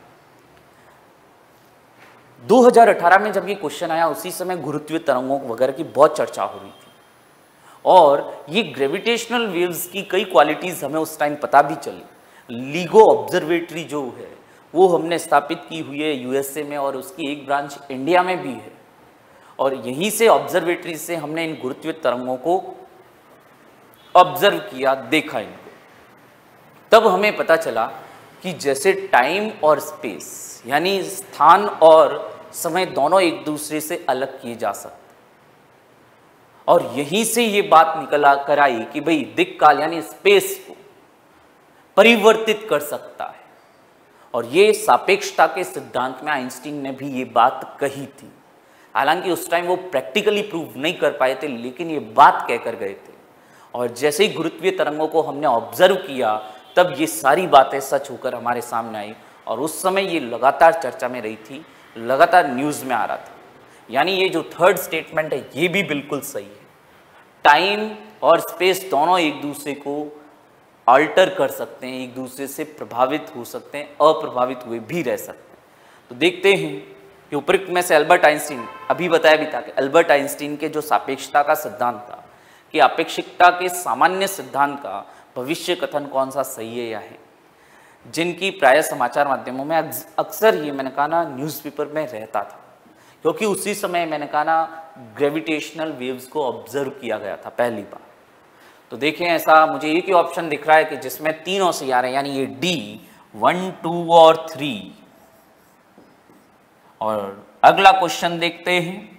दो हज़ार अठारह में जब ये क्वेश्चन आया उसी समय गुरुत्वीय तरंगों वगैरह की बहुत चर्चा हो रही थी, और ये ग्रेविटेशनल वेव्स की कई क्वालिटीज हमें उस टाइम पता भी चली। लीगो ऑब्जर्वेटरी जो है वो हमने स्थापित की हुई है यूएसए में, और उसकी एक ब्रांच इंडिया में भी है, और यहीं से ऑब्जर्वेटरी से हमने इन गुरुत्वीय तरंगों को ऑब्जर्व किया, देखा इनको। तब हमें पता चला कि जैसे टाइम और स्पेस यानी स्थान और समय दोनों एक दूसरे से अलग किए जा सकते, और यहीं से ये बात निकल कर आई कि भाई दिक् काल यानी स्पेस को परिवर्तित कर सकता है। और ये सापेक्षता के सिद्धांत में आइंस्टीन ने भी ये बात कही थी। हालांकि उस टाइम वो प्रैक्टिकली प्रूव नहीं कर पाए थे, लेकिन ये बात कहकर गए थे। और जैसे ही गुरुत्वीय तरंगों को हमने ऑब्जर्व किया, तब ये सारी बातें सच होकर हमारे सामने आई, और उस समय ये लगातार चर्चा में रही थी, लगातार न्यूज़ में आ रहा था। यानी ये जो थर्ड स्टेटमेंट है ये भी बिल्कुल सही है। टाइम और स्पेस दोनों एक दूसरे को अल्टर कर सकते हैं, एक दूसरे से प्रभावित हो सकते हैं, अप्रभावित हुए भी रह सकते हैं। तो देखते हैं कि उपयुक्त में से अल्बर्ट आइंस्टीन, अभी बताया भी था कि अल्बर्ट आइंस्टीन के जो सापेक्षता का सिद्धांत था कि अपेक्षिकता के सामान्य सिद्धांत का भविष्य कथन कौन सा सही है या है, जिनकी प्राय समाचार माध्यमों में अक्सर ये मैंने कहा ना न्यूज़पेपर में रहता था, क्योंकि उसी समय मैंने कहा ना ग्रेविटेशनल वेव्स को ऑब्जर्व किया गया था पहली बार। तो देखें ऐसा मुझे एक ही ऑप्शन दिख रहा है कि जिसमें तीनों से आ रहे हैं, यानी ये डी वन टू और थ्री। और अगला क्वेश्चन देखते हैं।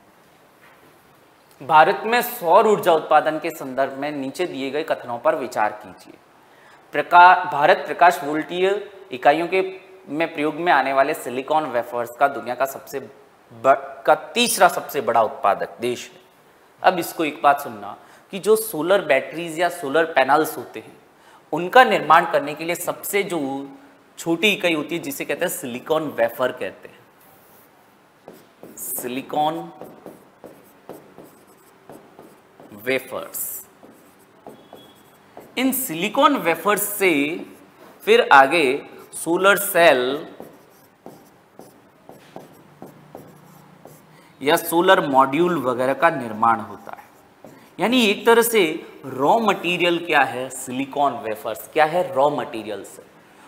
भारत में सौर ऊर्जा उत्पादन के संदर्भ में नीचे दिए गए कथनों पर विचार कीजिए। प्रकाश भारत प्रकाश वोल्टीय इकाइयों के में प्रयोग में आने वाले सिलिकॉन वेफर्स का दुनिया का सबसे का तीसरा सबसे बड़ा उत्पादक देश है। अब इसको एक बात सुनना कि जो सोलर बैटरीज या सोलर पैनल्स होते हैं उनका निर्माण करने के लिए सबसे जो छोटी इकाई होती है जिसे कहते हैं सिलिकॉन वेफर कहते हैं, सिलिकॉन वेफर्स। इन सिलिकॉन वेफर्स से फिर आगे सोलर सेल या सोलर मॉड्यूल वगैरह का निर्माण होता है। यानी एक तरह से रॉ मटेरियल क्या है, सिलिकॉन वेफर्स क्या है, रॉ मटेरियल्स है।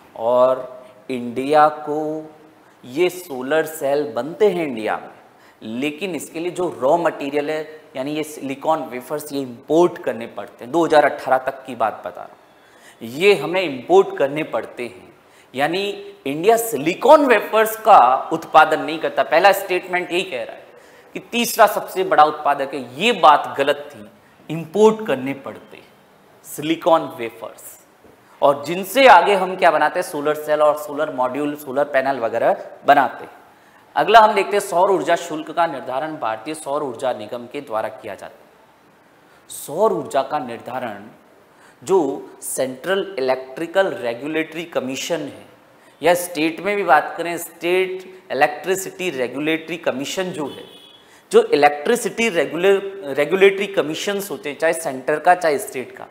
और इंडिया को ये सोलर सेल बनते हैं इंडिया में, लेकिन इसके लिए जो रॉ मटेरियल है यानी ये सिलिकॉन वेफर्स ये इंपोर्ट करने पड़ते हैं। दो हज़ार अठारह तक की बात बता रहा हूँ, ये हमें इंपोर्ट करने पड़ते हैं। यानी इंडिया सिलिकॉन वेफर्स का उत्पादन नहीं करता। पहला स्टेटमेंट यही कह रहा है कि तीसरा सबसे बड़ा उत्पादक है, ये बात गलत थी। इंपोर्ट करने पड़ते सिलिकॉन वेफर्स, और जिनसे आगे हम क्या बनाते हैं, सोलर सेल और सोलर मॉड्यूल, सोलर पैनल वगैरह बनाते हैं। अगला हम देखते हैं सौर ऊर्जा शुल्क का निर्धारण भारतीय सौर ऊर्जा निगम के द्वारा किया जाता है। सौर ऊर्जा का निर्धारण जो सेंट्रल इलेक्ट्रिकल रेगुलेटरी कमीशन है, या स्टेट में भी बात करें स्टेट इलेक्ट्रिसिटी रेगुलेटरी कमीशन जो है, जो इलेक्ट्रिसिटी रेगुलर रेगुलेटरी कमीशंस होते हैं, चाहे सेंटर का चाहे स्टेट का,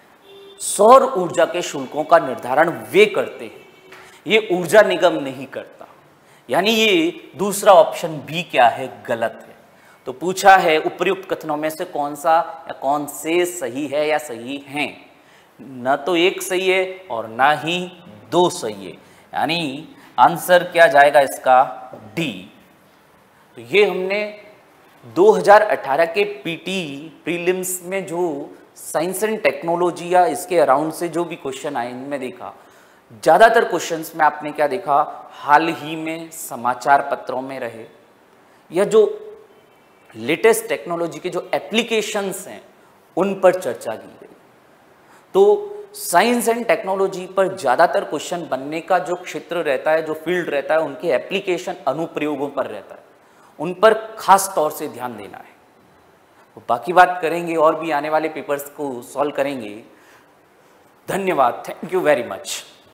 सौर ऊर्जा के शुल्कों का निर्धारण वे करते हैं, ये ऊर्जा निगम नहीं करता। यानी ये दूसरा ऑप्शन बी क्या है, गलत है। तो पूछा है उपर्युक्त कथनों में से कौन सा या कौन से सही है या सही हैं। न तो एक सही है और ना ही दो सही है, यानी आंसर क्या जाएगा इसका, डी। तो ये हमने दो हज़ार अठारह के पीटी प्रीलिम्स में जो साइंस एंड टेक्नोलॉजी या इसके अराउंड से जो भी क्वेश्चन आए इनमें देखा। ज़्यादातर क्वेश्चंस में आपने क्या देखा, हाल ही में समाचार पत्रों में रहे या जो लेटेस्ट टेक्नोलॉजी के जो एप्लीकेशंस हैं उन पर चर्चा की गई। तो साइंस एंड टेक्नोलॉजी पर ज़्यादातर क्वेश्चन बनने का जो क्षेत्र रहता है, जो फील्ड रहता है, उनके एप्लीकेशन अनुप्रयोगों पर रहता है, उन पर खास तौर से ध्यान देना है। तो बाकी बात करेंगे और भी आने वाले पेपर्स को सॉल्व करेंगे। धन्यवाद, थैंक यू वेरी मच।